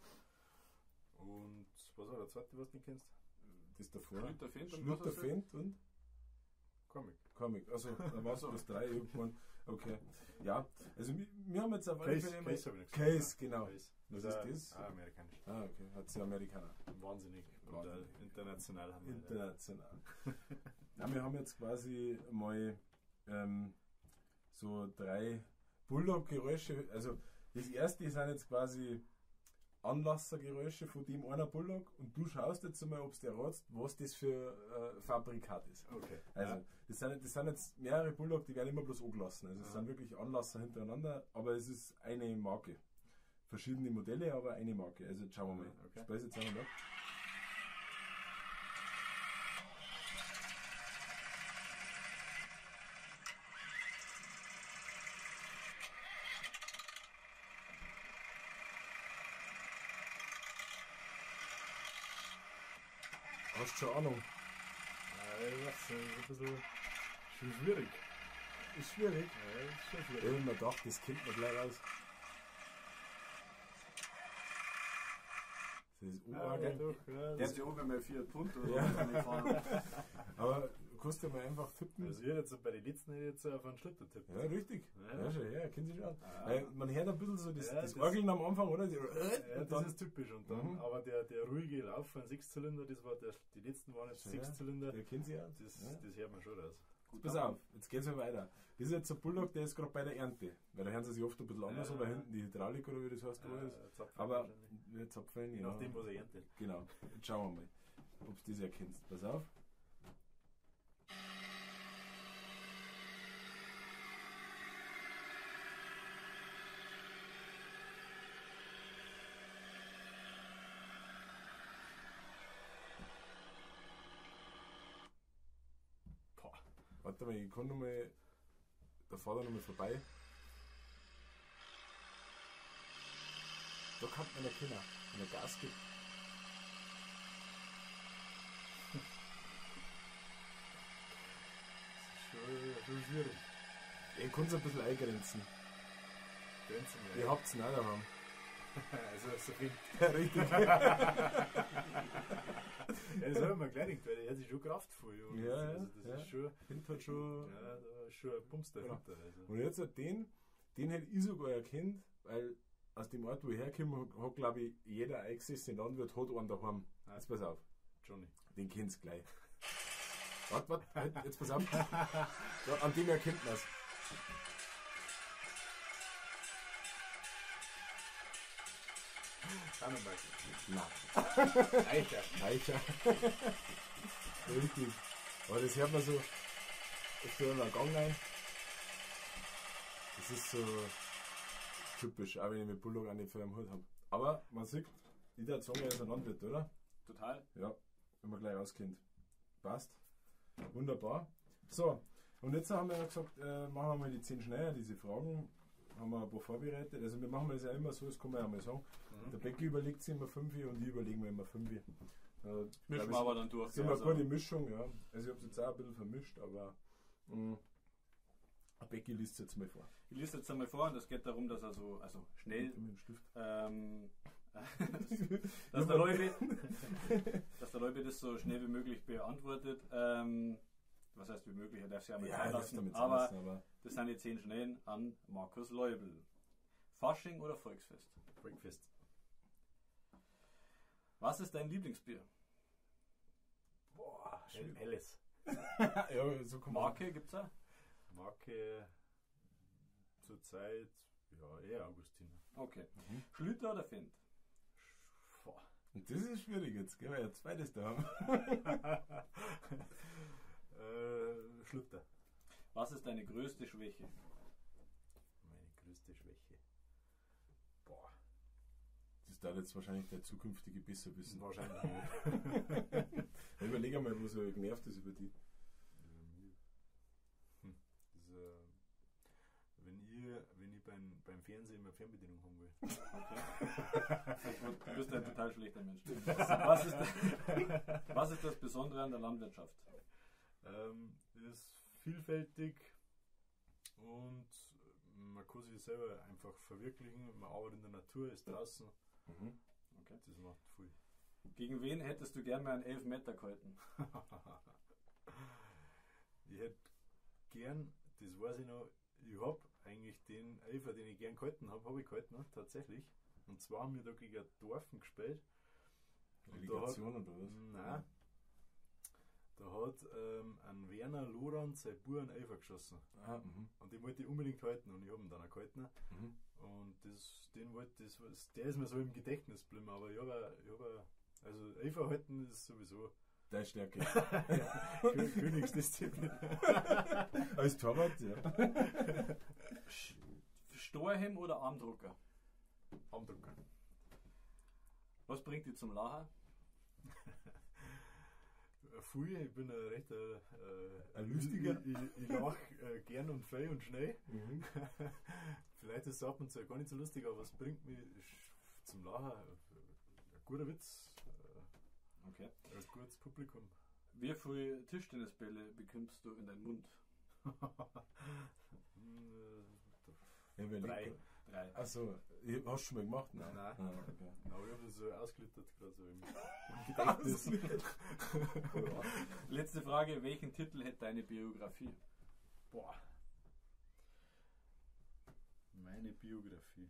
Und was war der zweite, was du nicht kennst? Das davor. Schlitter, Fendt und Schlitter, was hast du? Fendt und Cormick. Comic. Also, da war es So. bloß drei irgendwann. Okay. Ja, also wir, wir haben jetzt auf alle Case, Fälle mal- Case habe ich nicht Case, gesagt. genau. Case. Was Das ist das? Ah, amerikanisch. Ah, okay. Hat sie Amerikaner. Wahnsinnig. Und, Wahnsinnig. äh, international haben wir. International. Ja, wir haben jetzt quasi mal ähm, so drei Bulldog-Geräusche. Also das erste sind jetzt quasi Anlassergeräusche von dem einer Bulldog und du schaust jetzt mal, ob es dir ratst, was das für äh, Fabrikat ist. Okay. Also ja. das, sind, das sind jetzt mehrere Bulldog, die werden immer bloß angelassen. Also es Ja. sind wirklich Anlasser hintereinander, aber es ist eine Marke. Verschiedene Modelle, aber eine Marke. Also jetzt schauen wir mal. Okay. Ich spiele jetzt einmal noch. Hast du schon Ahnung? Ja, das ist ein bisschen schon schwierig. Ist schwierig. Ja, ist schon Ich schwierig. habe mir gedacht, das kommt mir gleich raus. Das ist Ja, urarg. doch, ja, Der das hat ja oben mal vier Pfund oder Ja. was angefahren. Aber du kannst ja mal einfach tippen. also ich hätte jetzt bei den letzten hätte ich jetzt auf einen Schlitter tippt. Ja, richtig. Ja. Ja, schon, ja, kennt sich schon. Ah. Weil man hört ein bisschen so das, Ja, das das- Orgeln am Anfang, oder? Die, Ja, und das dann, ist typisch. Und dann, Mhm. aber der, der ruhige Lauf von Sechszylinder, das war der, die letzten waren jetzt Ja. Sechszylinder, der kennt sich ja. das, Ja. das hört man schon raus. Gut, Pass auf, jetzt geht's mal weiter. Das ist jetzt ein Bulldog, der ist gerade bei der Ernte. Weil da hören sie sich oft ein bisschen anders, Ja. aber hinten die Hydraulik oder wie das heißt, da ist. Äh, Zapfen Aber wahrscheinlich. wir zapfen, Je ja. nachdem, was er erntet. Genau. Jetzt schauen wir mal, ob du das erkennst. Pass auf. Boah. Warte mal, ich kann noch mal. Da fahrt er noch mal vorbei. Da kann man erkennen, wenn er Gas gibt. Das ist schon, schon schwierig. Ich kann es ein bisschen eingrenzen. Grenzen, Ihr habt es nicht daheim. Also so viel. Richtig. Ja, das habe ich mir gleich gedacht, weil der hat sich schon kraftvoll. Und Ja, also das ja. ist schon, Kind hat schon. ja, da ist schon ein Pumps dahinter. Also. Und jetzt hat den, den hätte ich sogar erkannt, weil aus dem Ort, wo ich herkomme, hat, glaube ich, jeder eingesessene Landwirt hat einen daheim. Jetzt pass auf, Johnny. den kennst du gleich. Warte, warte, halt, jetzt pass auf. Ja, an dem erkennt man es. Tannenberg. Nein. Eicher. Eicher. Richtig. Aber das hört man so. Ist so ein Gang rein. Das ist so typisch, auch wenn ich mit Bulldog auch nicht viel am Hut habe. Aber man sieht, ich würde sagen, er ist ein Landwirt, oder? Total. Ja, wenn man gleich auskennt. Passt. Wunderbar. So, und jetzt haben wir ja gesagt, äh, machen wir mal die zehn Schneider, diese Fragen. Haben wir ein paar vorbereitet. Also wir machen das ja immer so, das kann man ja mal sagen. Mhm. Der Becky überlegt sich immer fünf und ich überlege mir immer fünf. Äh, Mischen wir aber dann durch. Das ist immer Also, eine gute Mischung, ja. Also ich habe es jetzt auch ein bisschen vermischt, aber mh, Becky liest es jetzt mal vor. ich lese jetzt einmal vor und es geht darum, dass er so also schnell Mit dem Stift. ähm, dass, der Leute, dass der Leute das so schnell wie möglich beantwortet. Ähm, was heißt wie möglich? Er darf sich einmal Ja, ja, er darf lassen. damit Aber lassen, aber das sind die zehn Schnellen an Markus Leubel. Fasching oder Volksfest? Breakfast. Was ist dein Lieblingsbier? Boah, Hell- helles. ja, so kann man. Marke gibt's da? Marke zurzeit, ja, eher Augustiner. Okay. Mhm. Schlüter oder Fendt? Boah. Und das ist schwierig jetzt, gell, weil wir ja zweites da haben. äh, Schlutter. Was ist deine größte Schwäche? Meine größte Schwäche. Boah, Das darf jetzt wahrscheinlich der zukünftige besser wissen. wahrscheinlich. Ja, überleg einmal, wo so genervt ist über die. Hm. Das, äh, wenn, ihr, wenn ich beim, beim Fernsehen immer Fernbedienung haben will. Okay. Du bist ein total schlechter Mensch. Was ist, was ist das Besondere an der Landwirtschaft? Ähm, ist vielfältig und man kann sich selber einfach verwirklichen. Man arbeitet in der Natur, ist draußen. Mhm. Okay. Das macht viel. Gegen wen hättest du gern mal einen Elfmeter gehalten? Ich hätte gern, das weiß ich noch, ich habe eigentlich den Elfer, den ich gern gehalten habe, habe ich gehalten, ne, tatsächlich. Und zwar haben wir da gegen Dorfen gespielt. Und da hat, Relegation oder was? nein, da hat ähm, ein Werner Lorand sein Bub einen Elfer geschossen. Ah, mhm. Und den wollte ich unbedingt halten und ich habe ihn dann auch gehalten. Mhm. Und das, den wollte, das, was- der ist mir so im Gedächtnis geblieben, aber ich habe, ich habe, also Elfer halten ist sowieso Deine Stärke. Kö- Königsdisziplin. Als Torwart, ja. Storhem oder Armdrucker? Armdrucker. Was bringt dich zum Lachen? Viel, ich bin ein rechter äh, Ein Lustiger. Ich, ich, ich lache äh, gern und viel und schnell. Mhm. Vielleicht ist es ab und zu gar nicht so lustig, aber es bringt mich sch- zum Lachen. Ein guter Witz, äh, Okay. ein gutes Publikum. Wie viele Tischtennisbälle bekommst du in deinen Mund? Hm, Ja, wer Drei. legt- Drei. Achso, hast du schon mal gemacht? Nein. Nein. Ah, okay. aber ich habe das so ausglittert gerade so im, im Gedächtnis. Letzte Frage, welchen Titel hätte deine Biografie? Boah. Meine Biografie.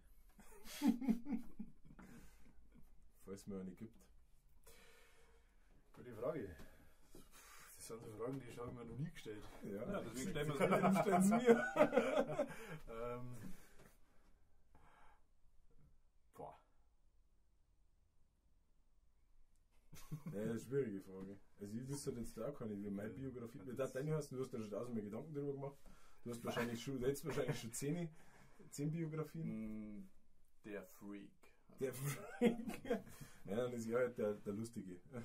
Falls es mir eine gibt. Gute Frage. Das sind so Fragen, die habe ich mir noch nie gestellt. Ja, deswegen stellen wir es Dann stellen's mir. ähm, boah. Ja, das ist eine schwierige Frage. Also ich wüsste jetzt auch keine, wie meine Biografie. Wie das deine hast, du hast ja schon tausendmal Gedanken darüber gemacht. Du hast wahrscheinlich schon, du hättest wahrscheinlich schon zehn, zehn Biografien. Mm, Der Freak. Der Frank. Ja, dann ist ja halt der, der Lustige. Ja,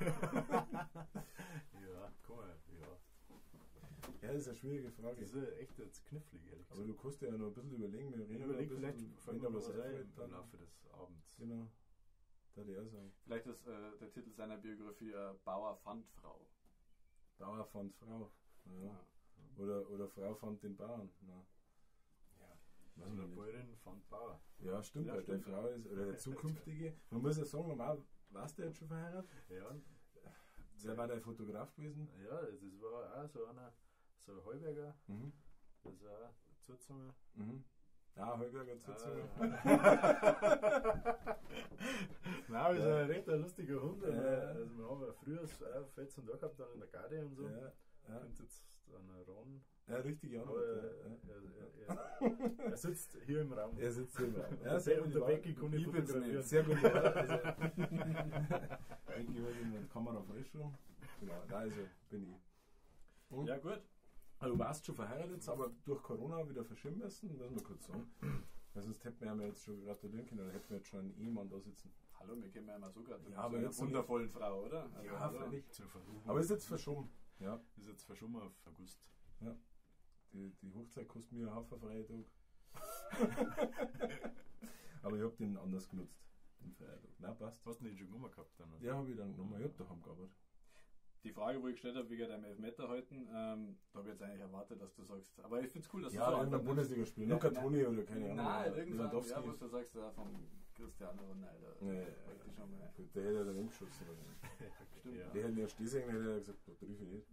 komm mal, ja. Ja, das ist eine schwierige Frage. Das ist echt jetzt knifflig, ehrlich Aber gesagt. du kannst ja noch ein bisschen überlegen, wir Ich reden überlege noch ein vielleicht, bisschen, wenn wenn da da was was ein einfällt, im dann. Laufe des Abends. Genau. Da der sagen. Vielleicht ist äh, der Titel seiner Biografie äh, Bauer fand Frau. Bauer fand Frau. Ja. Ja. Oder, oder Frau fand den Bauern. Ja. Weiß ich noch nicht. Bäuerin von Bauer. Ja, stimmt, Ja, weil stimmt. die Frau ist, oder der zukünftige, man muss ja sagen, normal, warst du jetzt schon verheiratet? Ja, Der war der Fotograf gewesen. ja, das war auch so einer, so ein Heuberger, Mhm. das war auch zugezogen. Mhm. Ja, Holger zu Ah. Nein, ist Ja. ein recht ein lustiger Hund. Ja. Also wir haben ja früher auch Fetz und da gehabt, dann in der Garde und so. Ja, ja. Und jetzt dann Ron. Ja, richtig Aber Antwort. er, Ja. er, er, er sitzt hier im Raum. Er sitzt hier im Raum. Ja, sehr unter gut, Becky kann ich ich bin's fotografieren. nicht. Sehr gut. Also, Becky hat in der Kamera falsch rum. Genau, da also bin ich. Und? Ja, gut. Also, du warst schon verheiratet, aber durch Corona wieder verschieben müssen, müssen wir kurz sagen. Weil sonst hätten wir ja jetzt schon gratulieren können, oder hätten wir jetzt schon einen Ehemann da sitzen. Hallo, wir kennen ja immer so gratulieren. Ja, aber zu einer jetzt so wundervollen Frau, oder? Also, Ja, hallo. freilich. Zur Verlobung. Aber ist jetzt verschoben. Ja, Ist jetzt verschoben auf August. die, die Hochzeit kostet mir einen Haufen Freitag. Aber ich hab den anders genutzt, den Freitag. Na, passt. Hast du den schon genommen gehabt dann? oder? Ja, habe ich dann nochmal, ich hab daheim gearbeitet. Die Frage, wo ich gestellt habe, wegen deinem Elfmeter heute, ähm, da habe ich jetzt eigentlich erwartet, dass du sagst. Aber ich finde es cool, dass Ja, du so irgendein antwortest. Bundesligaspiel, Luca Toni oder keine Ahnung. Nein, oder irgendwann, Lewandowski. ja, was du sagst, ja, vom Cristiano Ronaldo. Ja, ja, Wollte ich schon mal. Gut, der hätte ja daneben geschossen. Oder? Stimmt. Ja. Der hätte ja stehen hätte er gesagt, da triff ich nicht.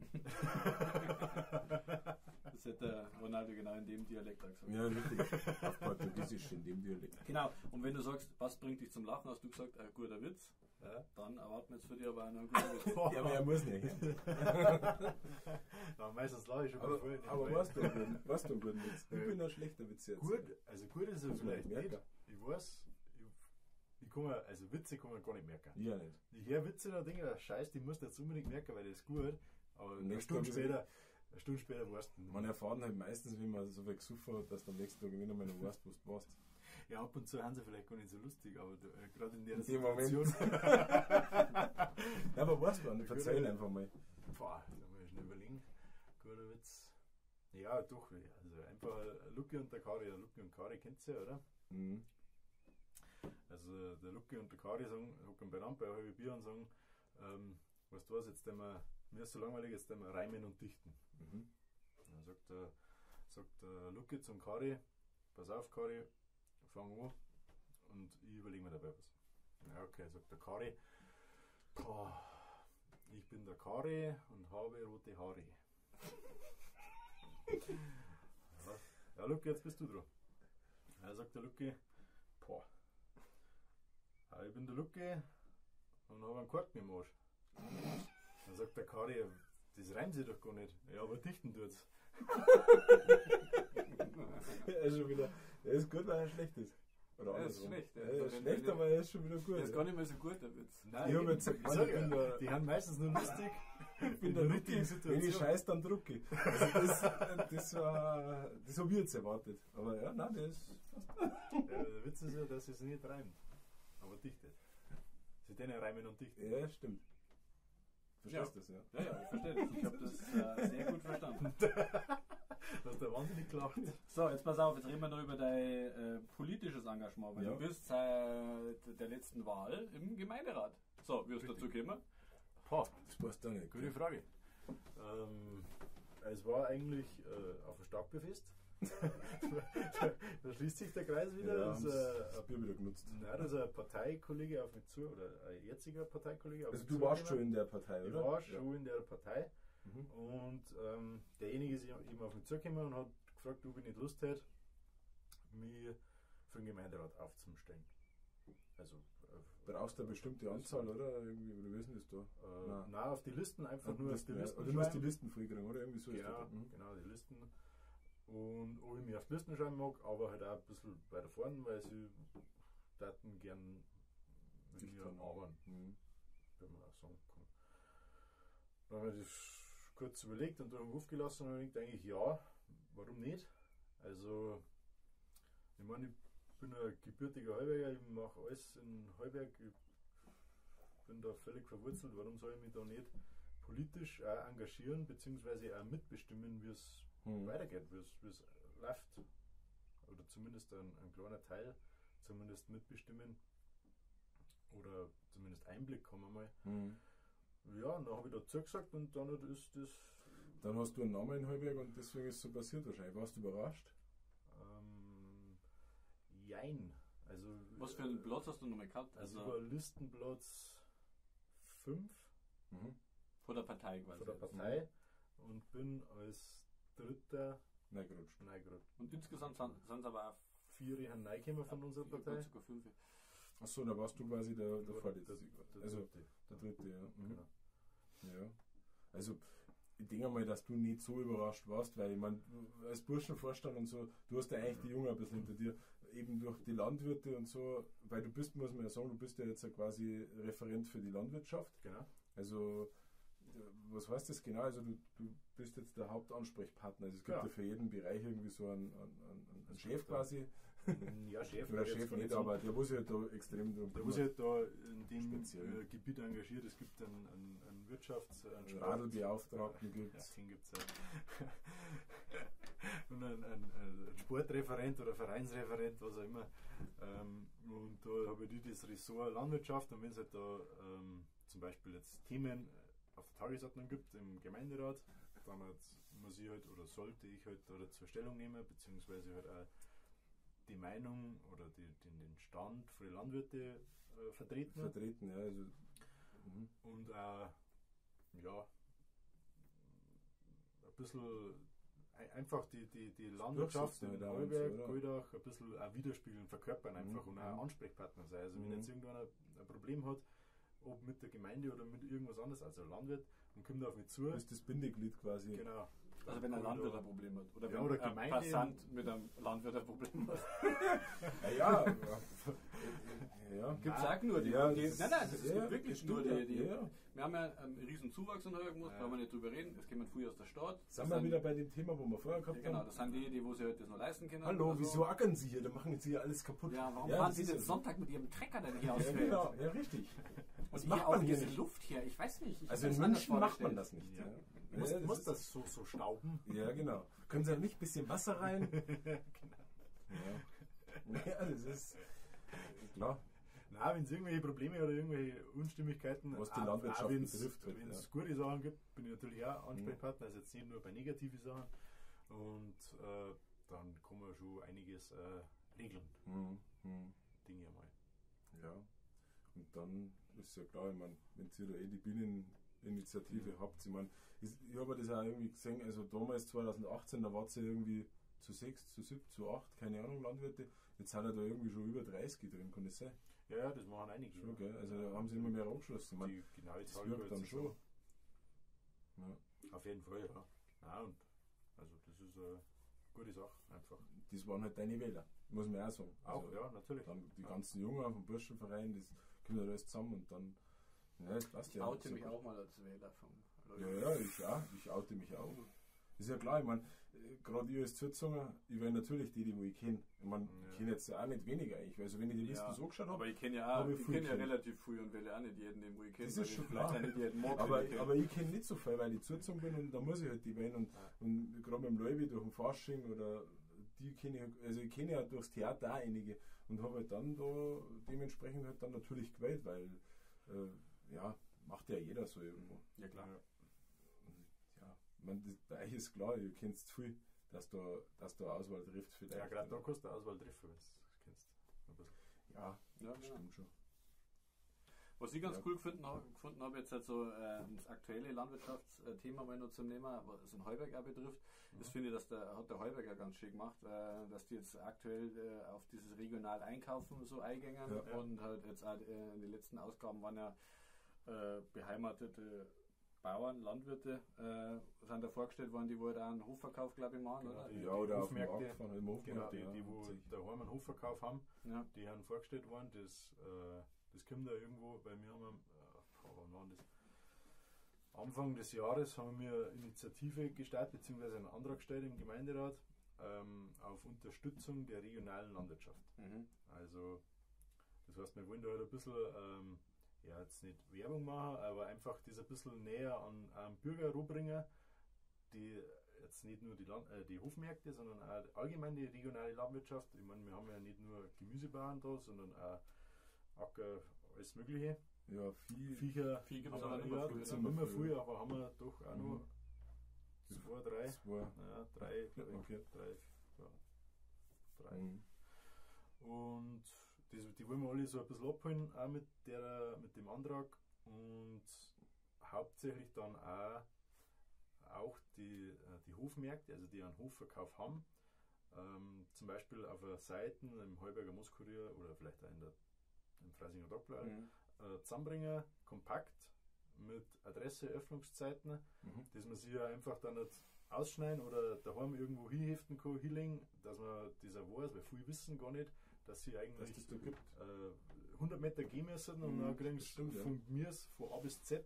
Das hätte der Ronaldo genau in dem Dialekt auch gesagt. Ja, richtig. Auf Portugiesisch in dem Dialekt. Genau, und wenn du sagst, was bringt dich zum Lachen, hast du gesagt, ein guter Witz, Ja. dann erwarten wir jetzt für dich aber auch noch einen guten Witz. Ja, aber er muss nicht. Na, meistens lache ich schon Aber, vorher. aber weißt du, einen guten- weißt du einen guten Witz? Ich bin ein schlechter Witz jetzt. Gut, also gut ist er Muss man vielleicht nicht nicht. merken. Ich weiß, ich, ich kann mir, also Witze kann man gar nicht merken. Ja, nicht. Ich höre Witze und denke, scheiße, die musst du jetzt unbedingt merken, weil das ist gut. Aber eine Nächsten Stunde Tag später, eine Stunde später weißt du Man erfährt halt meistens, wenn man so viel gesoffen hat, dass du am nächsten Tag nicht mehr noch weißt, was du warst. Ja, ab und zu haben sie vielleicht gar nicht so lustig, aber du, äh, gerade in der In dem Moment. Situation. Ja, aber weißt du, erzähl einfach mal. Boah, da muss ich schnell überlegen. Guter Witz. Ja, doch. Also einfach Lucky und der Kari. Der Lucky und Kari kennt ihr ja, oder? Mhm. Also der Lucky und der Kari sagen, hocken beieinander bei einem halben Bier und sagen, ähm, weißt du was, jetzt wir, mir ist so langweilig, jetzt wir reimen und dichten. Mhm. Dann sagt der, sagt der Lucky zum Kari, pass auf Kari, fang an und ich überlege mir dabei was. Ja, okay, sagt der Kari, boah, ich bin der Kari und habe rote Haare. Ja, ja Lucky, jetzt bist du dran. Ja, sagt der Lucky, boah, ja, ich bin der Lucky und habe einen Korken im Arsch. Dann sagt der Kari, das reimt sich doch gar nicht. Ja, aber dichten tut's. Er ist schon wieder. Er ist gut, weil er schlecht ist. Oder Er ist andersrum. schlecht, ja. Er ist Wenn- schlecht, wenn- aber er ist schon wieder gut. Das ist gar nicht mehr so gut, der Witz. Nein, Ich hab eben, jetzt- ich ich sag bin ja, der- die haben meistens nur lustig. Ich bin in der der Lucky, richtigen wenn ich Situation. scheiß, dann drucke ich. Also das, das war. Das habe ich jetzt erwartet. Aber ja, nein, das ist. Ja, der Witz ist ja, dass es nicht reimt, aber dichtet. Sie denen reimen und dichten. Ja, stimmt. Verstehst du das, ja? Ja, ja, ich verstehe das. Ich habe das äh, sehr gut verstanden. Du hast der wahnsinnig gelacht. So, jetzt pass auf, jetzt reden wir noch über dein äh, politisches Engagement, weil Ja. du bist seit der letzten Wahl im Gemeinderat. So, wie ist dazu gekommen? Boah, Das passt doch nicht. gute Frage. Ähm, es war eigentlich äh, auf dem Starkbierfest. Da schließt sich der Kreis wieder. Ja, das, haben ist, das äh, Bier wieder genutzt. Nein, das ist ein Parteikollege auf mich zu, oder ein jetziger Parteikollege auf Also mich du warst zugekommen. schon in der Partei, Ich oder? war Ja. schon in der Partei. Mhm. Und ähm, derjenige ist eben auf mich zugekommen und hat gefragt, ob ich nicht Lust hätte, mich für den Gemeinderat aufzustellen. Also, äh, Brauchst du eine bestimmte Anzahl, oder? Irgendwie, oder wie ist denn das da? äh, Nein. nein, auf die Listen, einfach nur auf die ja. Listen. Oder du musst die schreiben. Listen vollkriegen, oder? Irgendwie so ist Genau, das. Mhm. genau, die Listen. Und ob ich mich auf die Listen schreiben mag, aber halt auch ein bisschen weiter vorne, weil sie daten gern mit Dicht mir dran. arbeiten, Mhm. wenn man auch sagen kann. Dann habe ich das kurz überlegt und durch den Ruf gelassen und ich denke eigentlich, ja, warum nicht? Also, ich meine, ich bin ein gebürtiger Heuberger, ich mache alles in Heuberg, ich bin da völlig verwurzelt, warum soll ich mich da nicht politisch auch engagieren, beziehungsweise auch mitbestimmen, wie es Mhm. weitergeht, wie es, wie es läuft. Oder zumindest ein, ein kleiner Teil, zumindest mitbestimmen oder zumindest Einblick haben wir mal. Mhm. Ja, und dann habe ich da zugesagt und dann ist das. Dann hast du einen Namen in Heuberg und deswegen ist es so passiert wahrscheinlich. Warst du überrascht? Ähm, jein. Also, Was für einen Platz hast du nochmal gehabt? Also, Also, ich war Listenplatz fünf Mhm. von der Partei quasi. von der Partei und bin als Dritter Nein, gerutscht. reingerutscht. Und insgesamt sind es aber auch Vier haben reingekommen von unserer vier, Partei. sogar fünf. Achso, da warst du quasi der, der Der- Vorletzte. der- Also Dritte. der dritte, ja. Mhm. Genau. Ja. Also, ich denke mal, dass du nicht so überrascht warst, weil ich meine, als Burschenvorstand und so, du hast ja eigentlich die Jungen ein bisschen hinter dir, eben durch die Landwirte und so, weil du bist, muss man ja sagen, du bist ja jetzt ja quasi Referent für die Landwirtschaft. Genau. Also, was heißt das genau? Also, du, du bist jetzt der Hauptansprechpartner. Also, es gibt Ja. ja für jeden Bereich irgendwie so einen, einen, einen, einen Chef quasi. Ja, Chef. Oder jetzt Chef gar nicht, so- aber der muss ja da extrem drum Der muss halt da in dem Speziell. äh, Gebiet engagiert. Es gibt einen, einen, einen Wirtschafts-, einen einen Radelbeauftragten Ja, gibt's. den gibt's ja. Und einen, einen, einen Sportreferent oder Vereinsreferent, was auch immer. Ähm, und da habe ich das Ressort Landwirtschaft, und wenn es halt da ähm, zum Beispiel jetzt Themen auf der Tagesordnung gibt im Gemeinderat, dann halt muss ich halt oder sollte ich halt da dazu Stellung nehmen, beziehungsweise halt auch die Meinung oder die, den, den Stand für die Landwirte äh, vertreten. vertreten, ja. Also, mhm. Und äh, ja, ein bisschen ein- einfach die, die, die Landwirtschaft Durchsetzen in halt auch Neuberg, und so, oder? Goldach ein bisschen auch widerspiegeln, verkörpern einfach Mhm. und auch Ansprechpartner sein. Also wenn Mhm. jetzt irgendwann ein Problem hat, ob mit der Gemeinde oder mit irgendwas anderes, also Landwirt, und kommt auf mich zu. Du bist das Bindeglied quasi. Genau. Also wenn ein Dann Landwirt kann ein Problem hat. Oder Ja, wenn oder ein Gemeinde- Passant mit einem Landwirt ein Problem hat. Ja, ja. ja. Gibt es Nein, auch nur die. ja, die das- nein, nein, es ja, gibt wirklich das nur stimmt, die. die ja, ja. Wir haben ja einen riesen Zuwachs in Heuer gemacht, Ja. brauchen wir nicht drüber reden. Es kommen früh aus der Stadt. Sind Das wir wieder bei dem Thema, wo wir vorher gehabt Ja, genau, haben? das sind die, die wo sie halt das noch leisten können. Hallo, oder so. wieso ackern Sie hier? Da machen Sie hier alles kaputt. Ja, warum Ja, fahren das Sie ist den ja so. Sonntag mit Ihrem Trecker denn hier aus? Ja, genau, ja, richtig. Und Das hier macht auch man hier diese nicht. Luft hier, ich weiß nicht. Ich Also hab in das anders München macht man vorgestellt. das nicht. Ja. Ja, Muss, ja, muss ist- das so, so stauben? Ja, genau. Können Sie da nicht ein bisschen Wasser rein? Genau. Ja, ja das ist klar. Nein, wenn es irgendwelche Probleme oder irgendwelche Unstimmigkeiten, Was die auch- Landwirtschaft auch wenn's- betrifft halt, wenn es ja. gute Sachen gibt, bin ich natürlich auch Ansprechpartner, also jetzt nicht nur bei negativen Sachen. Und äh, dann kann man schon einiges äh, regeln, Mhm. Mhm. Dinge mal. Ja. Und dann ist ja klar, ich meine, wenn ihr da eh die Bieneninitiative Mhm. habt, ich meine, ich, ich habe das auch irgendwie gesehen, also damals zwanzig achtzehn, da war es ja irgendwie zu sechs, zu sieben, zu acht, keine Ahnung, Landwirte. Jetzt sind ja da irgendwie schon über dreißig drin, kann das sein? Ja, ja, das machen einige. Schon, gell? Also da haben sie immer mehr angeschlossen. Ich meine, Die genaue das Zahl wirkt kann ich dann jetzt schon. nicht Ja. sagen. Auf jeden Fall, ja. Nein, und also das ist eine gute Sache, einfach. Das waren halt deine Wähler, muss man auch sagen. Auch, Also, ja, natürlich. Dann die Ja. ganzen Jungen vom Burschenverein, das kommt ja alles zusammen und dann, ne, das passt Ich ja. oute so mich gut. auch mal als Wähler vom Ja, ja, ich auch. Ich oute mich auch. Ist ja klar, ich meine, gerade ich als Zürzunger, ich wäre natürlich die, die wo ich kenne. Ich meine, Ja. ich kenne jetzt auch nicht weniger eigentlich. Also wenn ich die Liste Ja, so geschaut habe, Aber ich kenne ja Hab auch, ich ich viel kenne ja kennt. relativ früh und wähle auch nicht jeden, den wo ich kenne. Das weil ist ich schon vielleicht klar. auch nicht jeden mag, aber, den ich kenn. aber ich kenne nicht so viel, weil ich Zurzung bin und da muss ich halt die wählen. Und, Ja. und gerade mit dem Leubi durch den Fasching oder die kenne ich, also ich kenne ja durchs Theater auch einige und habe halt dann da dementsprechend halt dann natürlich gewählt, weil äh, ja, macht ja jeder so irgendwo. Ja klar. Und, ja, man, das, bei euch ist klar, ihr kennt es viel, dass da, dass da Auswahl trifft vielleicht. Ja, gerade da kannst du Auswahl treffen, wenn du es kennst. Ein bisschen. Ja, Ja, das ja. stimmt schon. Was ich ganz Ja. cool gefunden habe, gefunden habe jetzt halt so äh, das aktuelle Landwirtschaftsthema mal noch zum Nehmen, was in Heuberg auch betrifft, das Mhm. finde ich, dass der, hat der Heuberger ganz schön gemacht, äh, dass die jetzt aktuell äh, auf dieses regional Einkaufen so eingängen Ja. und halt jetzt auch äh, in den letzten Ausgaben waren ja äh, beheimatete Bauern, Landwirte äh, sind da vorgestellt worden, die wohl da einen Hofverkauf, glaube ich, machen, Genau, oder? die- Ja, oder auf dem Hofmärkte, Markt fahren, im Hofmarkt, Genau, die, ja, die wo hauptsächlich. daheim einen Hofverkauf haben, Ja. die haben vorgestellt worden, das, äh, das kommt da irgendwo, bei mir haben wir, äh, wann war das? Anfang des Jahres haben wir eine Initiative gestartet, beziehungsweise einen Antrag gestellt im Gemeinderat ähm, auf Unterstützung der regionalen Landwirtschaft. Mhm. Also, das heißt, wir wollen da halt ein bisschen, ähm, ja, jetzt nicht Werbung machen, aber einfach das ein bisschen näher an, an Bürger ranbringen, die jetzt nicht nur die, Land äh, die Hofmärkte, sondern auch allgemein die regionale Landwirtschaft. Ich meine, wir haben ja nicht nur Gemüsebauern da, sondern auch Acker, alles Mögliche. Ja, viel. Viecher Vieh gibt's haben aber wir immer ja, früher, gibt's ne? immer früher, aber haben wir doch auch noch Mhm. zwei, drei, Zwei. ja, drei, glaub ich, Okay. drei, ja, drei. Mhm. Und die, die wollen wir alle so ein bisschen abholen, auch mit, der, mit dem Antrag. Und hauptsächlich dann auch, auch die, die Hofmärkte, also die einen Hofverkauf haben. Ähm, zum Beispiel auf der Seite im Heuberger Mostkurier oder vielleicht auch in der, im Freisinger Tagblatt Mhm. äh, zusammenbringen, kompakt, mit Adresse, Öffnungszeiten, Mhm. dass man sich ja einfach dann nicht ausschneiden oder daheim irgendwo hinheften kann, hinlegen, dass man dieser weiß, weil viele wissen gar nicht, dass sie eigentlich Dass das da gibt. äh, hundert Meter gehen müssen und Mhm, dann kriegen das sie stimmt, ja. von mir von A bis Z.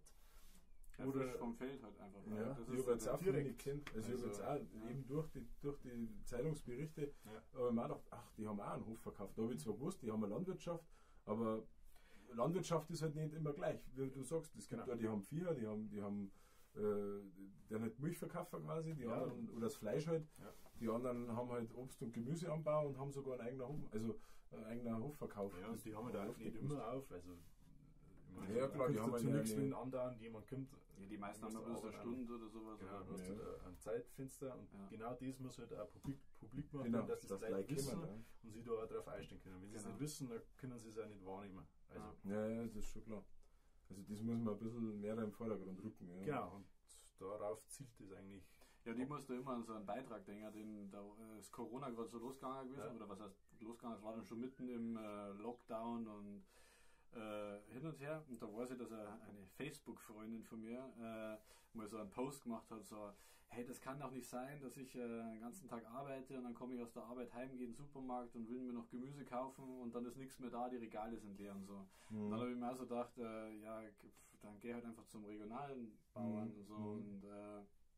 Ja, Oder- frisch vom Feld halt einfach. Ja, das ich ist habe jetzt der- auch direkt. viele kennt, also, ich habe jetzt Also, auch ja. eben durch die, durch die Zeitungsberichte, Ja. aber ich mir auch gedacht, ach, die haben auch einen Hof verkauft. Da habe ich zwar gewusst, die haben eine Landwirtschaft, aber Landwirtschaft ist halt nicht immer gleich, wie du sagst. Es gibt Genau. da, die haben Viecher, die haben, die haben äh, der nicht Milch verkaufen quasi, die Ja. anderen, oder das Fleisch halt, Ja. die anderen haben halt Obst- und Gemüseanbau und haben sogar einen eigenen Hof, also einen eigenen Hofverkauf. Ja, und die haben da auch nicht immer auf. Also, ich meine, Ja, klar, die haben zu halt nichts, eine- wenn andauernd jemand kommt. Ja, die meisten musst haben du ja bloß eine arbeiten. Stunde oder sowas. Genau, oder du hast Ja. ja ein Zeitfenster und Ja. genau das muss halt auch publik, publik machen, Genau, dass das das gleich Leute wissen kommen, ja. und sich da auch drauf einstellen können. Wenn sie es Genau. nicht wissen, dann können sie es auch nicht wahrnehmen. Also, Ja, ja, das ist schon klar. Also das muss man ein bisschen mehr im Vordergrund rücken. Ja. Genau, und darauf zielt es eigentlich. Ja, die musst du immer an so einen Beitrag denken, den da äh, ist Corona gerade so losgegangen gewesen, Ja. oder was heißt losgegangen, es war dann schon mitten im äh, Lockdown und äh, hin und her. Und da weiß ich, dass er, eine Facebook-Freundin von mir äh, mal so einen Post gemacht hat, so, hey, das kann doch nicht sein, dass ich äh, den ganzen Tag arbeite und dann komme ich aus der Arbeit heim, gehe in den Supermarkt und will mir noch Gemüse kaufen und dann ist nichts mehr da, die Regale sind leer und so. Mhm. Dann habe ich mir also gedacht, äh, ja, g- dann geh halt einfach zum regionalen Bauern Mhm. und so Mhm. und äh,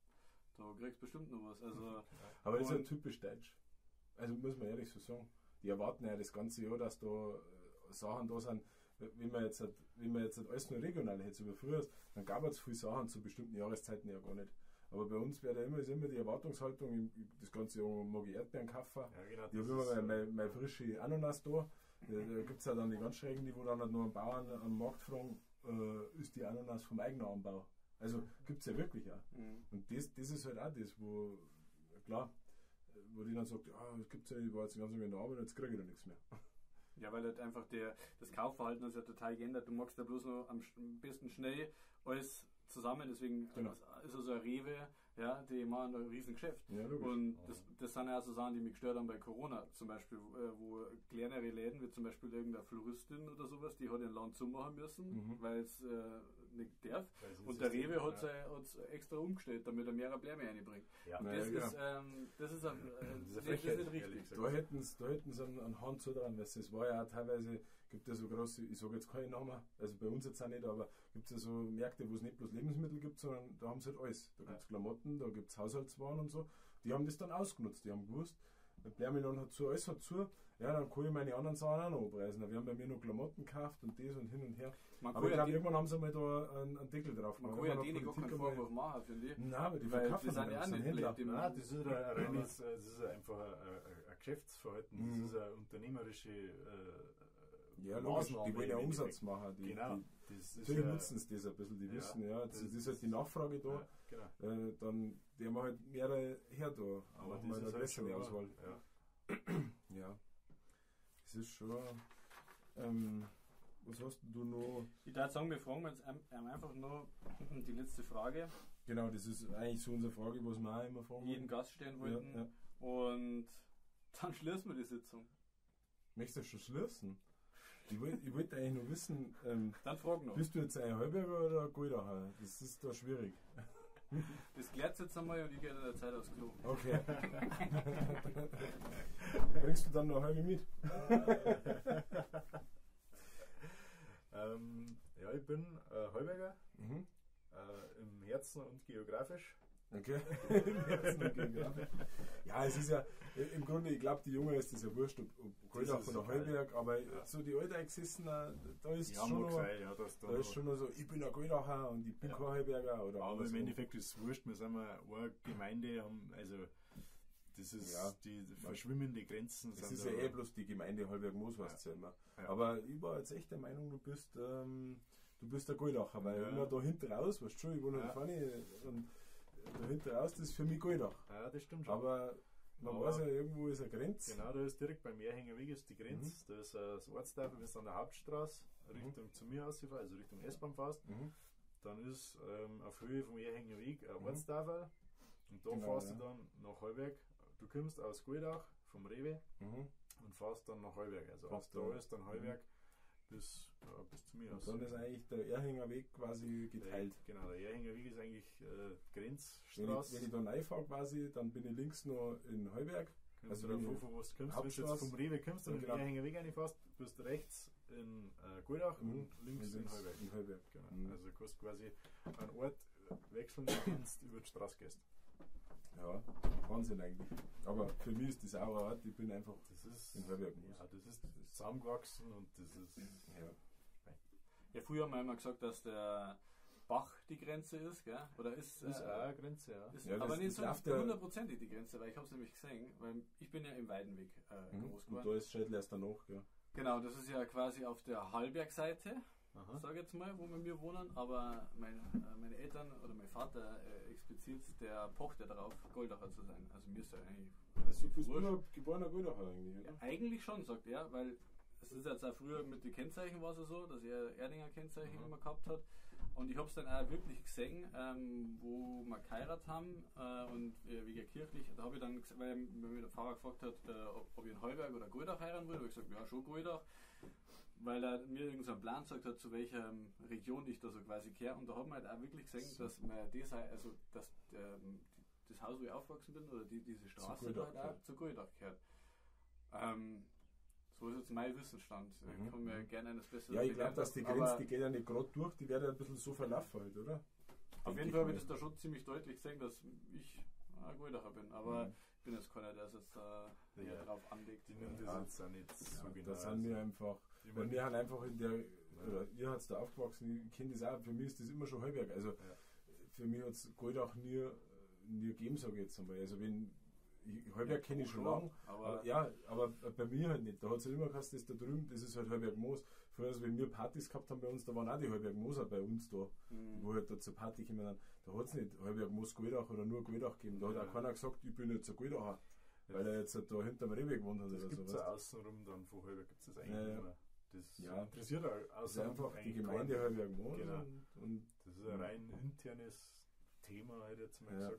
da kriegst du bestimmt noch was. Also, Aber das ist ja Und- typisch deutsch. Also muss man ehrlich so sagen. Die erwarten ja das ganze Jahr, dass da äh, Sachen da sind. Wenn man jetzt, halt- wenn man jetzt halt alles nur regional hätte, so wie früher, dann gab es viele Sachen zu bestimmten Jahreszeiten ja gar nicht. Aber bei uns wäre ja immer, ist immer die Erwartungshaltung, ich, das ganze Jahr mag ich Erdbeeren kaufen. Ja, genau, Ich habe immer ist, meine, äh, meine, meine frische Ananas da. Da, da gibt es ja dann die ganz schrägen, die wo dann halt nur einen Bauern am Markt fragen, äh, ist die Ananas vom eigenen Anbau. Also gibt es ja wirklich auch. mhm. Und das, das ist halt auch das, wo, klar, wo die dann sagt, ja, das gibt's ja, ich war jetzt den ganzen Tag in der Arbeit, jetzt kriege ich da nichts mehr. Ja, weil halt einfach der, das Kaufverhalten hat sich ja total geändert. Du magst ja bloß noch am sch- am besten schnell alles zusammen, deswegen Genau. ist also ein Rewe, ja, die machen ein riesen Geschäft. Ja, logisch. Und das, das sind ja so Sachen, die mich gestört haben bei Corona. Zum Beispiel, äh, wo kleinere Läden, wie zum Beispiel irgendeine Floristin oder sowas, die hat ihren Laden zumachen müssen, Mhm. weil es äh, nicht darf. weil es ein Und der System- Rewe hat ja. es extra umgestellt, damit er mehr Bläme reinbringt. Ja, Und Ja, das, genau. ist, ähm, das ist ein, äh, Das ist eine das ist Frechheit, nicht ehrlich richtig. gesagt. Da hätten sie da hätten's einen, einen Hand zu dran, weil es war ja auch teilweise, gibt ja so große, ich sage jetzt keine Namen, also bei uns jetzt auch nicht, aber gibt es ja so Märkte, wo es nicht bloß Lebensmittel gibt, sondern da haben sie halt alles. Da gibt es Klamotten, da gibt es Haushaltswaren und so. Die haben das dann ausgenutzt, die haben gewusst, der Blärmilon hat zu, alles hat zu, ja, dann kann ich meine anderen Sachen auch noch anpreisen. Wir haben bei mir noch Klamotten gekauft und das und hin und her. Man Aber kann ich ja glaube, die- irgendwann haben sie mal da einen, einen Deckel drauf man gemacht. kann ja Irgendwann denen hat gar keinen Politik einmal- Vorwurf machen, finde ich. Nein, aber die Weil verkaufen die sind dann, ja auch das sind nicht Händler. blöd, die- Nein, das ist ein reines, Aber- äh, das ist einfach ein, ein, ein Geschäftsverhalten, Mhm. das ist eine unternehmerische äh, Ja, logisch, Maßnahme die wollen ja im Umsatz Endeffekt. machen. Die, Genau. die, Das ist natürlich ja- nutzen sie das ein bisschen, die Ja, wissen, ja, das, das- das ist halt die Nachfrage da. Ja, genau. Äh, dann die haben halt mehrere her da, Aber machen das wir ist eine halt schon, bessere Auswahl. ja. Ja, es ist schon. Ähm, was hast du noch? Ich würde sagen, wir fragen jetzt ein- ein- einfach nur die letzte Frage, Genau, das ist eigentlich so unsere Frage, was wir auch immer fragen. jeden Gast stellen ja, wollten. ja. Und dann schließen wir die Sitzung. Möchtest du schon schließen? Ich wollte ich wollt eigentlich nur wissen, ähm, Dann fragen noch. bist du jetzt ein Halberger oder ein Goldacher? Das ist da schwierig. Das klärt jetzt einmal und ich gehe in der Zeit aufs Klo. Okay. Bringst du dann noch halbe mit? ähm, ja, ich bin äh, Heuberger, Mhm. äh, im Herzen und geografisch. Okay. Im Herzen und geografisch. Ja, es ist ja, im Grunde, ich glaube, die Jungen ist das ja wurscht, ob, ob Goldach ist oder egal. Heuberg, aber Ja. so die Alteingesessenen, da ist Ja, schon mag noch, sein, ja, dass da da ist noch- schon noch so, ich bin ein Goldacher und ich bin Ja. kein Heuberger oder Aber im andersrum. Endeffekt ist es wurscht, wir sind ja eine Gemeinde, haben, also das ist Ja. die verschwimmende Grenzen. Das sind ist ja da- eh bloß die Gemeinde Halberg-Moos, weißt du ja immer. Ja. Aber ich war jetzt echt der Meinung, du bist, ähm, du bist der Goldacher, weil Ja. immer da hinten raus, weißt du schon, ich wohne Ja. ja. vorne und da hinten raus, das ist für mich Goldach. Ja, das stimmt schon. Aber man Aber weiß ja, irgendwo ist eine Grenze. Genau, da ist direkt beim Meerhängerweg ist die Grenze. Mhm. Da ist äh, das Ortsteil, wenn du an der Hauptstraße Richtung Mhm. zu mir ausfährst, also Richtung S-Bahn fährst, Mhm. dann ist ähm, auf Höhe vom Meerhängerweg ein Mhm. Ortstafel. Und da Genau, fährst ja. du dann nach Heuberg. Du kommst aus Goldach vom Rewe Mhm. und fährst dann nach Heuberg. Also ab Fährst da da. ist dann Heuberg bis, ja, bis zu mir Und aus. dann ist eigentlich der Erhinger Weg quasi geteilt. Der, genau, der Erhängerweg ist eigentlich äh, Wenn ich, Grenzstraße. wenn ich da reinfahre quasi, dann bin ich links noch in Heuberg. Also Also wenn wenn du ich von wo du kommst, wenn du Hauptstraße- jetzt vom Rewe kommst und Ja, in den genau. Erhängerweg reinfährst, bist du rechts in äh, Goldach Mhm. und links in Heuberg. In Heuberg. Genau. Mhm. Also du kannst quasi einen Ort wechseln, wenn du über die Straße gehst. Ja, Wahnsinn eigentlich. Aber für mich ist das auch ein Ort, ich bin einfach Das ist, in Heuberg. ja, das ist zusammengewachsen und das ist. Ja. Ja, früher haben wir immer gesagt, dass der Bach die Grenze ist, gell? Oder ist, Das ist äh, auch eine Grenze, ja. ist Ja, das- aber nicht das so läuft ja- hundertprozentig die Grenze, weil ich habe es nämlich gesehen, weil ich bin ja im Weidenweg äh, Mhm. groß Und geworden. da ist Schädel erst danach, gell? Genau, das ist ja quasi auf der Hallbergseite, Aha. sage ich jetzt mal, wo wir mir wohnen, aber mein, äh, meine Eltern oder mein Vater äh, explizit, der pocht ja darauf, Goldacher zu sein. Also mir ist ja eigentlich Du relativ bist wurscht. nur geborener Goldacher eigentlich, Ja, oder? eigentlich schon, sagt er, weil es ist jetzt auch früher mit den Kennzeichen war es so, dass er Erdinger Kennzeichen Mhm. immer gehabt hat. Und ich habe es dann auch wirklich gesehen, ähm, wo wir geheiratet haben äh, und äh, wegen kirchlich, da habe ich dann, ges- weil wenn mir der Pfarrer gefragt hat, äh, ob, ob ich in Heuberg oder Goldach heiraten würde, habe ich gesagt, ja schon Goldach, weil er mir irgendeinen Plan gesagt hat, zu welcher ähm, Region ich da so quasi kehre. Und da hat man halt auch wirklich gesehen, So. dass man das, also dass ähm, das Haus, wo ich aufgewachsen bin, oder die, diese Straße Goldach halt auch gehört. zu Goldach gehört. Ähm, so ist jetzt mein Wissensstand. Ich Mhm. kann mir gerne eines Besseren Ja, ich glaube, belehren dass die lassen, Grenze, aber die geht ja nicht gerade durch, die wird ja ein bisschen so verlaufen halt, oder? auf Denk jeden ich Fall habe mal. ich das da schon ziemlich deutlich gesehen, dass ich ein Goldacher bin. Aber Mhm. ich bin jetzt keiner, der es jetzt da näher Ja. drauf anlegt. Die nimmt Ja. das jetzt auch nicht so Ja, genau. da sind wir einfach, Ich weil mein, wir haben einfach in der, oder ihr habt da aufgewachsen, ich kenne das auch, für mich ist das immer schon Heuberg. Also Ja. für mich hat es Goldach nie, nie gegeben, sage ich jetzt einmal. Also wenn, ich, Heuberg kenne ich schon lange, Aber, aber, ja, aber bei mir halt nicht. Da hat es halt immer geheißen, das da drüben, das ist halt Heuberg Moos. Früher, also wenn wir Partys gehabt haben bei uns, da waren auch die Heuberg Mooser bei uns da, mh, wo halt da zur Party gekommen sind. Da hat es nicht Heuberg Moos Goldach oder nur Goldach gegeben. Da hat Ja. auch keiner gesagt, ich bin jetzt ein Goldacher, weil er jetzt halt da hinterm Rewe gewohnt hat das oder gibt es so. ja weißt außenrum dann von Heuberg gibt es das eigentlich Ja, ja. nicht mehr. Das Ja. interessiert auch du? Das ist außenrum einfach die eigentlich Gemeinde keinen. Heuberg Moos. Genau. Und, und Das ist ein rein internes Thema, hätte ich jetzt mal Ja. gesagt.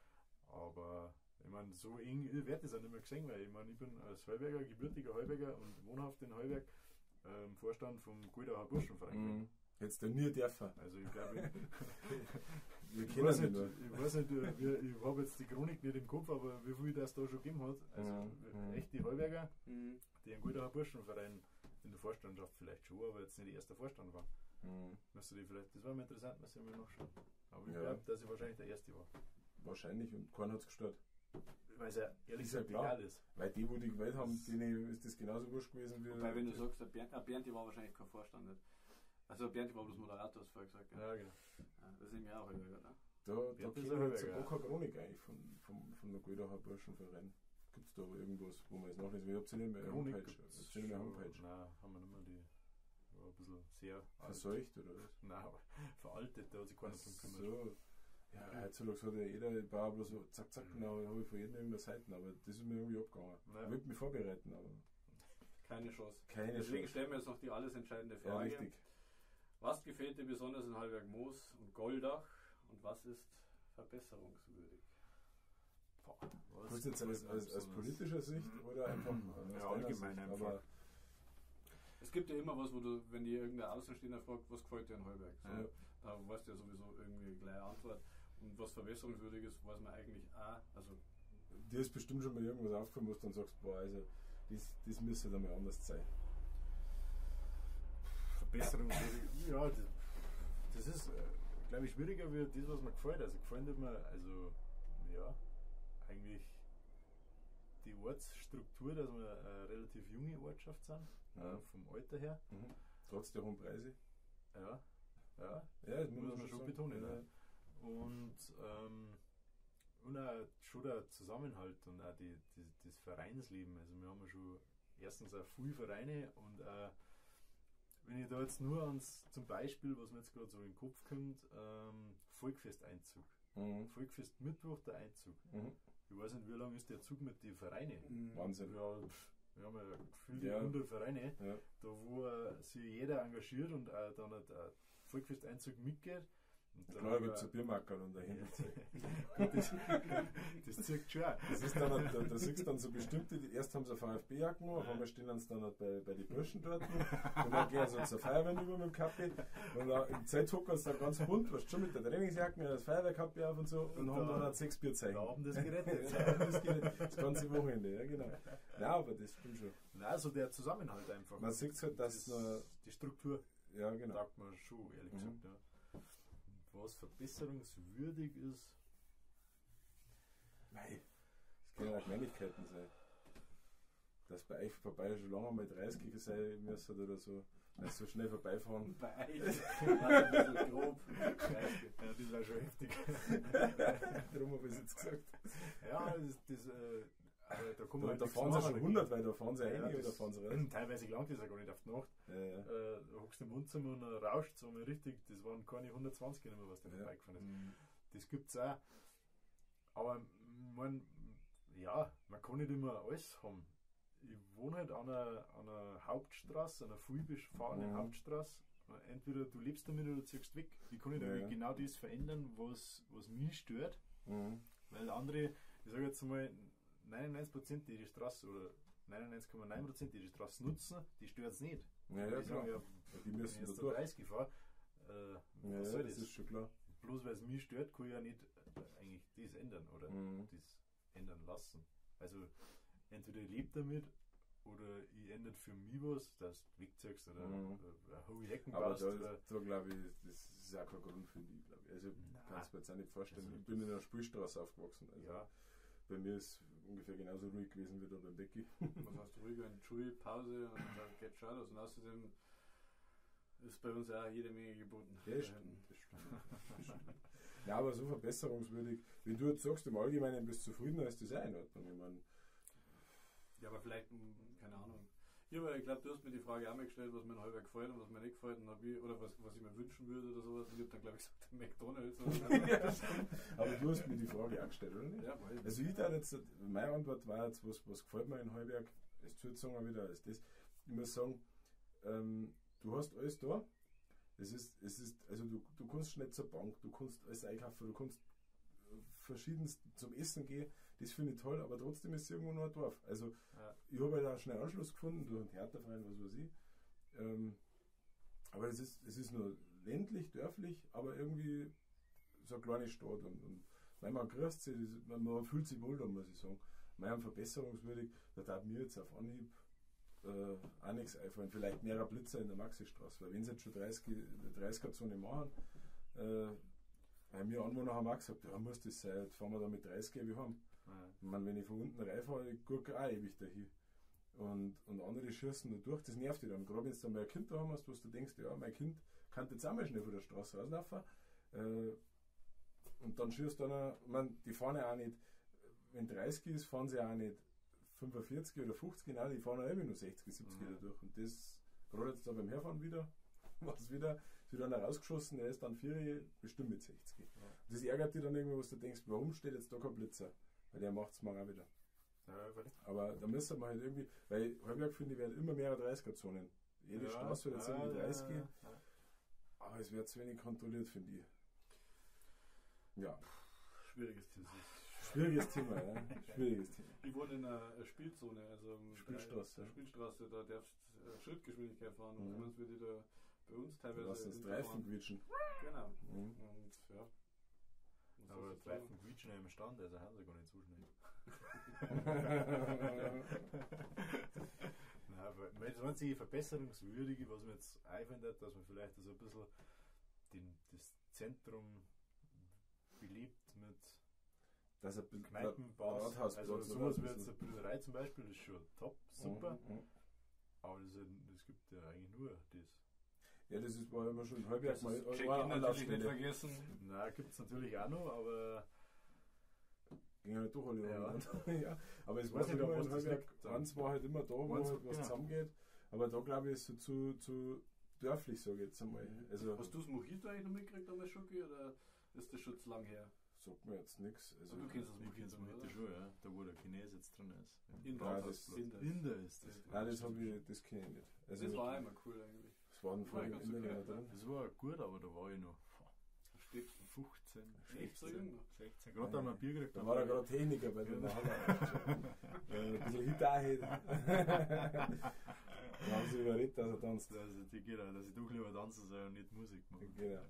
Aber ich meine, so eng wird das auch nicht mehr gesehen, weil ich meine, ich bin als Heuberger, gebürtiger Heuberger und wohnhaft in Heuberg ähm, Vorstand vom Goldacher Burschenverein. Mhm. Hättest du nie dürfen. Also ich glaube, Wir ich, kennen weiß ihn nicht, nur. ich weiß nicht, äh, wie- ich habe jetzt die Chronik nicht im Kopf, aber wie viel das da schon gegeben hat. Also Mhm, mhm. echt die Heuberger, mh, die einen Goldacher Burschenverein in der Vorstandschaft vielleicht schon, aber jetzt nicht der erste Vorstand war. Mhm. Müsste die vielleicht, das war mal interessant, müsste ich mal nachschauen. Aber ich Ja. glaube, dass ich wahrscheinlich der Erste war. Wahrscheinlich, und keiner hat es gestört. Weil es ja ehrlich Ist ja gesagt klar. egal ist. Weil die, wo die gewählt haben, denen ist das genauso wurscht gewesen wie. wobei, wenn du sagst, der Bernd, äh, Bernti war wahrscheinlich kein Vorstand. Nicht. Also Bernti war bloß Moderator, hast du vorher gesagt. Ja. Ja, genau. Ja, das sind wir auch Heuberger, oder? Da, da Ja, das kenne ist ich ein jetzt Heuberger, gar keine Chronik eigentlich von, von, von der Goldacher Burschenverein. Gibt es da aber irgendwas, wo man es nachlesen will? Ich habe sie nicht mehr Chronik Homepage. gibt's Habt ihr nicht mehr schon- Homepage. Nein, haben wir nicht mehr die. War ein bisschen sehr alt. Verseucht oder was? Nein, aber veraltet, da hat sich keiner drum gekümmert. So. Ja, heutzutage hat ja jeder, ich baue bloß so zack, zack, Mhm. genau, habe ich von jedem irgendeine Seiten, aber das ist mir irgendwie abgegangen. Ja. Ich wollte mich vorbereiten, aber Keine Chance. keine Deswegen Chance. stellen wir jetzt noch die alles entscheidende Ja, Frage. richtig. Was gefällt dir besonders in Heuberg Moos und Goldach und was ist verbesserungswürdig? Boah, Was ist jetzt als, als, aus politischer Sicht oder einfach aus Ja, deiner allgemein Sicht? einfach. Aber Es gibt ja immer was, wo du, wenn dir irgendein Außenstehender fragt, was gefällt dir in Heuberg? So, Ja. Da weißt du ja sowieso irgendwie gleich eine Antwort. Und was verbesserungswürdig ist, weiß man eigentlich auch. Also, dir ist bestimmt schon mal irgendwas aufgefallen, wo du dann sagst, boah, also das, das müsste dann mal anders sein. Verbesserung, ja, das, das ist, äh, glaube ich, schwieriger wie das, was mir gefällt. Also gefällt mir, also, ja, eigentlich die Ortsstruktur, dass wir eine relativ junge Ortschaft sind, Ja. äh, vom Alter her. Mhm. Trotz der hohen Preise. Ja, ja, Ja, das muss man schon sagen. betonen. Ja. Ja. Und, ähm, und auch schon der Zusammenhalt und auch die, die, das Vereinsleben. Also wir haben ja schon erstens auch viele Vereine und äh, wenn ich da jetzt nur ans, zum Beispiel, was mir jetzt gerade so in den Kopf kommt, ähm, Volkfesteinzug. Mhm. Volkfest Mittwoch, der Einzug. Mhm. Ich weiß weiß nicht, wie lang ist der Zug mit den Vereinen? Mhm. Wahnsinn. Ja, pff, wir haben ja gefühlt Ja. hundert Vereine, Ja. da wo äh, sich jeder engagiert und auch dann ein Volksfesteinzug mitgeht. Und dann Klar haben gibt es wir- ein Biermarkerl und dahinter. Gut, das, das zieht schon. Das ist dann, da, da siehst du dann so bestimmte, die erst haben sie VfB-Jacken, auf einmal stehen dann, dann bei, bei den Burschen dort und dann gehen sie zur Feuerwehr über mit dem Kappe und dann, im Zeithocker ist dann ganz bunt, weißt du, schon mit der Trainingsjacken, das Feuerwehrkappe auf und so und, Und haben da- dann halt sechs Bierzeichen. Da haben das gerettet. Ja, das, geht nicht. Das ganze Wochenende, ja genau. Nein, aber das stimmt schon. Nein, so der Zusammenhalt einfach. Man sieht halt, dass das, noch, die Struktur ja genau. sagt man schon, ehrlich Mhm. gesagt. Ja. Was verbesserungswürdig ist, Nein, das können ja Kleinigkeiten sein. Dass bei euch vorbei schon lange mal dreißig sein müssen oder so, weil sie so schnell vorbeifahren. Bei euch. Ein bisschen grob. ja, das war schon heftig. Darum habe ich es jetzt gesagt. Ja, das, das, äh, aber da kommen Da, halt da nichts fahren sie nachher schon hundert, weil da fahren sie Ja, rein oder das- fahren sie raus. Teilweise langt das ja gar nicht auf die Nacht. Ja, ja. Äh, da hockst du im Wohnzimmer und dann rauscht so mal richtig. Das waren keine hundertzwanzig mehr, was da Ja. vorbeigefahren ist. Mhm. Das gibt es auch. Aber man, ja, man kann nicht immer alles haben. Ich wohne halt an einer, an einer Hauptstraße, einer viel befahrenen Mhm. Hauptstraße. Entweder du lebst damit oder du ziehst weg. Ich kann nicht Ja, ja. genau das verändern, was, was mich stört. Mhm. Weil andere, ich sage jetzt mal, neunundneunzig Prozent, die die Straße oder neunundneunzig Komma neun Prozent, die die Straße nutzen, die stört es nicht. Ja, ja, die sagen klar. ja, Ja, die wenn ich müssen da jetzt durch. dreißig fahre, äh, Ja, was ja, soll das das? ist schon klar. Bloß weil es mich stört, kann ich ja nicht äh, eigentlich das ändern oder Mhm. das ändern lassen. Also entweder ich lebe damit oder ich ändere für mich was, dass du wegziehst oder Mhm. äh, eine hohe Hecken Aber baust. da, Oder, da glaube ich, das ist auch kein Grund für die, glaube ich. Also, Nein. kannst du mir jetzt auch nicht vorstellen. Also, Ich bin in einer Spielstraße aufgewachsen. Also, ja, bei mir ist ungefähr genauso ruhig gewesen wie da beim Becky. Was heißt ruhiger in Schule, Pause und dann geht schon aus. Und außerdem ist bei uns auch jede Menge geboten. Ja, stimmt, das stimmt. Das stimmt. Ja, aber so verbesserungswürdig. Wenn du jetzt sagst, im Allgemeinen bist du zufriedener, ist das auch in Ordnung. Ich meine, Ja, aber vielleicht, mh, keine Ahnung. Ja, aber ich glaube, du hast mir die Frage auch mal gestellt, was mir halber gefällt und was mir nicht gefällt und hab ich, oder was, was ich mir wünschen würde oder sowas. Und ich habe dann, glaube ich, gesagt, McDonalds. Oder ja, stimmt. Aber du hast mir die Frage auch gestellt, oder nicht? ja, weil Also ich da jetzt, meine Antwort war jetzt, was, was gefällt mir in Heuberg, es tut sagen wir wieder als das. Ich muss sagen, ähm, du hast alles da. Es ist, es ist, also du, du kannst nicht zur Bank, du kannst alles einkaufen, du kannst äh, verschiedenst zum Essen gehen, das finde ich toll, aber trotzdem ist es irgendwo noch ein Dorf. Also ja. ich habe halt auch schnell Anschluss gefunden durch einen Theaterverein, was weiß ich. Ähm, aber es ist, es ist nur ländlich, dörflich, aber irgendwie so eine kleine Stadt. Und, und weil man grüßt sich, das- man, man fühlt sich wohl da, muss ich sagen. Mein verbesserungswürdig, da darf mir jetzt auf Anhieb äh, auch nichts einfallen. Vielleicht mehrere Blitzer in der Maxistraße, weil wenn sie jetzt schon dreißiger-Zone machen, äh, weil wir Anwohner haben auch gesagt, ja, muss das sein, jetzt fahren wir da mit dreißig wie haben. Ja. Ich meine, wenn ich von unten reinfahre, ich gucke auch ewig dahin. Und, und andere schießen da durch, das nervt dich dann. Gerade wenn du dann mal ein Kind da haben hast, wo du denkst, ja, mein Kind kann jetzt auch mal schnell von der Straße rauslaufen. Äh, und dann schießt dann, auch, ich meine, die fahren ja auch nicht, wenn dreißig ist, fahren sie auch nicht fünfundvierzig oder fünfzig, nein, die fahren auch immer nur sechzig, siebzig Mhm. da durch. Und das, gerade jetzt da beim Herfahren wieder, was wieder, ist wieder einer rausgeschossen, der ist dann vier, bestimmt mit sechzig. Ja. Und das ärgert dich dann irgendwie, was du denkst, warum steht jetzt da kein Blitzer? Weil der macht es mal auch wieder. Ja, weil- Aber da müsste man halt irgendwie, weil Heuberg finde ich, werden immer mehr dreißiger-Zonen. Jede ja, Straße wird jetzt ja, irgendwie dreißig ja, gehen, ja. aber es wird zu wenig kontrolliert, finde ich. Ja, schwieriges Thema. schwieriges Thema, ja. Schwieriges Thema. Ich wohne in einer äh, Spielzone, also im Spielstraße, Äh, ja. Spielstraße, da darfst du äh, Schrittgeschwindigkeit fahren und Mhm. sonst würde ich da bei uns Du teilweise. lässt das hinterfahren. Reifen quietschen. Genau. Mhm. Und ja. Was Aber sollst du Reifen sagen? quietschen ja im Stand, also haben sie gar nicht so schnell. Nein, aber das einzige Verbesserungswürdige, was mir jetzt einfindet, dass man vielleicht so ein bisschen den, das Zentrum belebt mit Das ist ein bisschen Kneipenbars. Rathausplatz, Also oder? sowas Ein wie jetzt bisschen. eine Brüderei zum Beispiel, das ist schon top, super. Mhm, mhm. Aber das, ist- das gibt ja eigentlich nur das. Ja, das ist, war immer schon in Heuberg Das mal ist war Check-in eine natürlich nicht Anlaufstelle. vergessen. Na, gibt es natürlich auch noch, aber Ging ja nicht durch alle Ja. Jahre. ja. Aber es Ich war weiß halt nicht, ob immer was in das Heuberg, liegt, dann. eins war halt immer da, wo Eins, halt was genau. zusammengeht. Aber da glaube ich ist so zu, zu dörflich, sage ich jetzt einmal. Also Hast du das Mojito eigentlich noch mitgekriegt damals schon, oder ist das schon zu lang her? sagt mir jetzt nichts. Also, du kennst das Ich kenne es Musikzimmer, mit oder? der schon, ja. Da wo der Chines jetzt drin ist. In Ja, der das- in der. Inder ist das. nein, das, hab ich, das kenne ich nicht. Also, Das war immer cool eigentlich. es waren war vorhin ganz immer okay, noch drin. Das war gut, aber da war ich noch Steht fünfzehn, echt so sechzehn, jung noch. sechzehn. Gerade da haben wir ein Bier gekriegt. Da haben war er wir- gerade Techniker bei der Halle. Ein bisschen Hit Dann haben sie überredet, dass er tanzt. Also, die geht auch, dass ich doch lieber tanzen soll und nicht Musik machen.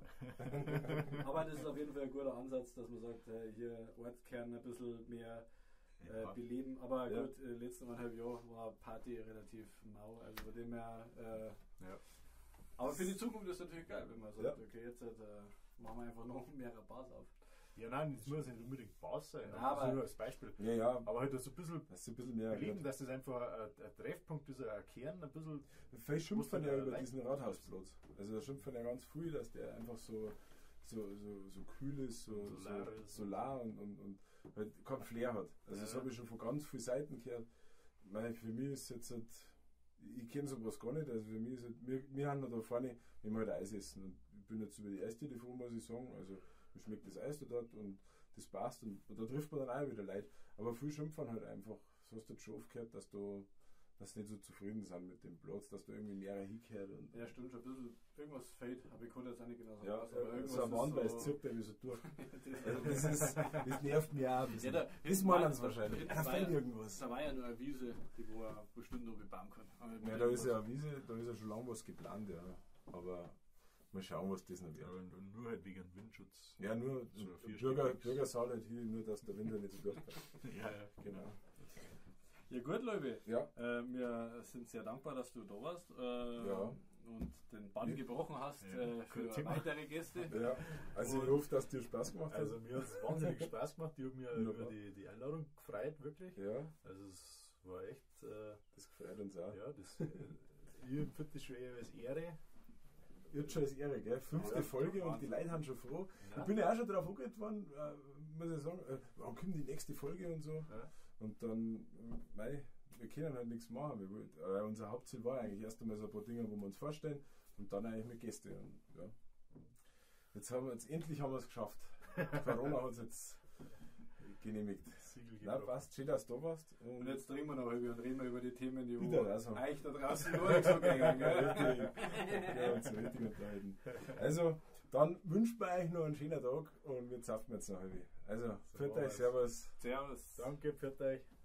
Genau. Aber das ist auf jeden Fall ein guter Ansatz, dass man sagt, äh, hier Ortskern ein bisschen mehr äh, Ja. beleben. Aber Ja. gut, äh, letzten eineinhalb Jahre war Party relativ mau. Also von dem her. Äh, Ja. aber für die Zukunft ist es natürlich geil, wenn man sagt, Ja. okay, jetzt äh, machen wir einfach noch mehr Bars auf. Ja, nein, das muss nicht unbedingt Bass sein. Nein, Also aber- nur als Beispiel. Ja, ja, Aber halt so ein bisschen das ist ein bisschen mehr. beleben, dass das einfach ein, ein Treffpunkt ist, ein Kern, ein bisschen. Vielleicht schimpft man Muss ja man über ja diesen Rathausplatz. Also da schimpft man ja ganz viel, dass der einfach so, so, so, so kühl ist, so, Und solar so ist. solar und, und, und halt kein Flair hat. Also das Ja. habe ich schon von ganz vielen Seiten gehört. Mei, für mich ist jetzt halt, ich kenne sowas gar nicht, also für mich ist halt, wir, wir haben da vorne, wenn wir halt Eis essen und ich bin jetzt über die Eisdiele froh, muss ich sagen, also mir schmeckt das Eis da dort und das passt und, und da trifft man dann auch wieder Leute. Aber viel schimpfen halt einfach, so hast du jetzt schon oft gehört, dass du dass sie nicht so zufrieden sind mit dem Platz, dass da irgendwie mehr hingehört. Und Ja, stimmt schon ein bisschen. Irgendwas fehlt, aber ich konnte jetzt auch nicht genau sagen, ja, was, aber irgendwas so ein Wandweis ist zirkt er wie so durch. Also das das, ist, das nervt mich auch ein bisschen. Ja, da- das meinen sie wahrscheinlich. hinten Da war fehlt ja- irgendwas. Da war ja nur eine Wiese, die wo er bestimmt noch bebauen kann. Aber Ja, da ist ja eine Wiese, da ist ja schon lange was geplant, ja. Aber mal schauen, was das noch Ja, wird. und, und nur halt wegen Windschutz. Ja, nur So vier Bürger, Stück. Bürgersaal halt hin, nur dass der Winter nicht so durchkommt. Ja, ja. Genau. Ja gut, Leute. Ja, Äh, wir sind sehr dankbar, dass du da warst äh, Ja. und den Bann Ja. gebrochen hast Ja, äh, für kein Thema. weitere Gäste. ja. Also ich Und- hoffe, dass dir Spaß gemacht hat. Also mir hat es wahnsinnig Spaß gemacht. Ich habe mich Ja. über die, die Einladung gefreut, wirklich. Ja, Also es war echt, äh, das gefreut uns auch. ja, das, äh, ich empfinde das schon eher als Ehre. Wird schon als Ehre, gell? Fünfte Ja, Folge und die Wahnsinn. Leute haben schon froh. Ja. Ich bin ja auch schon drauf angeht worden, äh, muss ich sagen, äh, wann kommt die nächste Folge und so. Ja. Und dann, äh, mei, wir können halt nichts machen. Wir wollt, äh, unser Hauptziel war eigentlich erst einmal so ein paar Dinge, wo wir uns vorstellen und dann eigentlich mit Gästen. Und, ja. Jetzt haben wir jetzt endlich haben wir es geschafft. Corona hat es jetzt genehmigt. Siegel Na, gebrochen. passt, schön, dass du da warst. Und jetzt trinken wir noch über und reden wir über die Themen, die wo Wieder, also. euch da draußen nur nicht so gegangen, gell? Richtig. Ja, uns richtig unterhalten. Also, dann wünschen wir euch noch einen schönen Tag und wir zapfen jetzt noch ein wenig. Also, So für machen euch, wir's. Servus. Servus. Danke, für euch.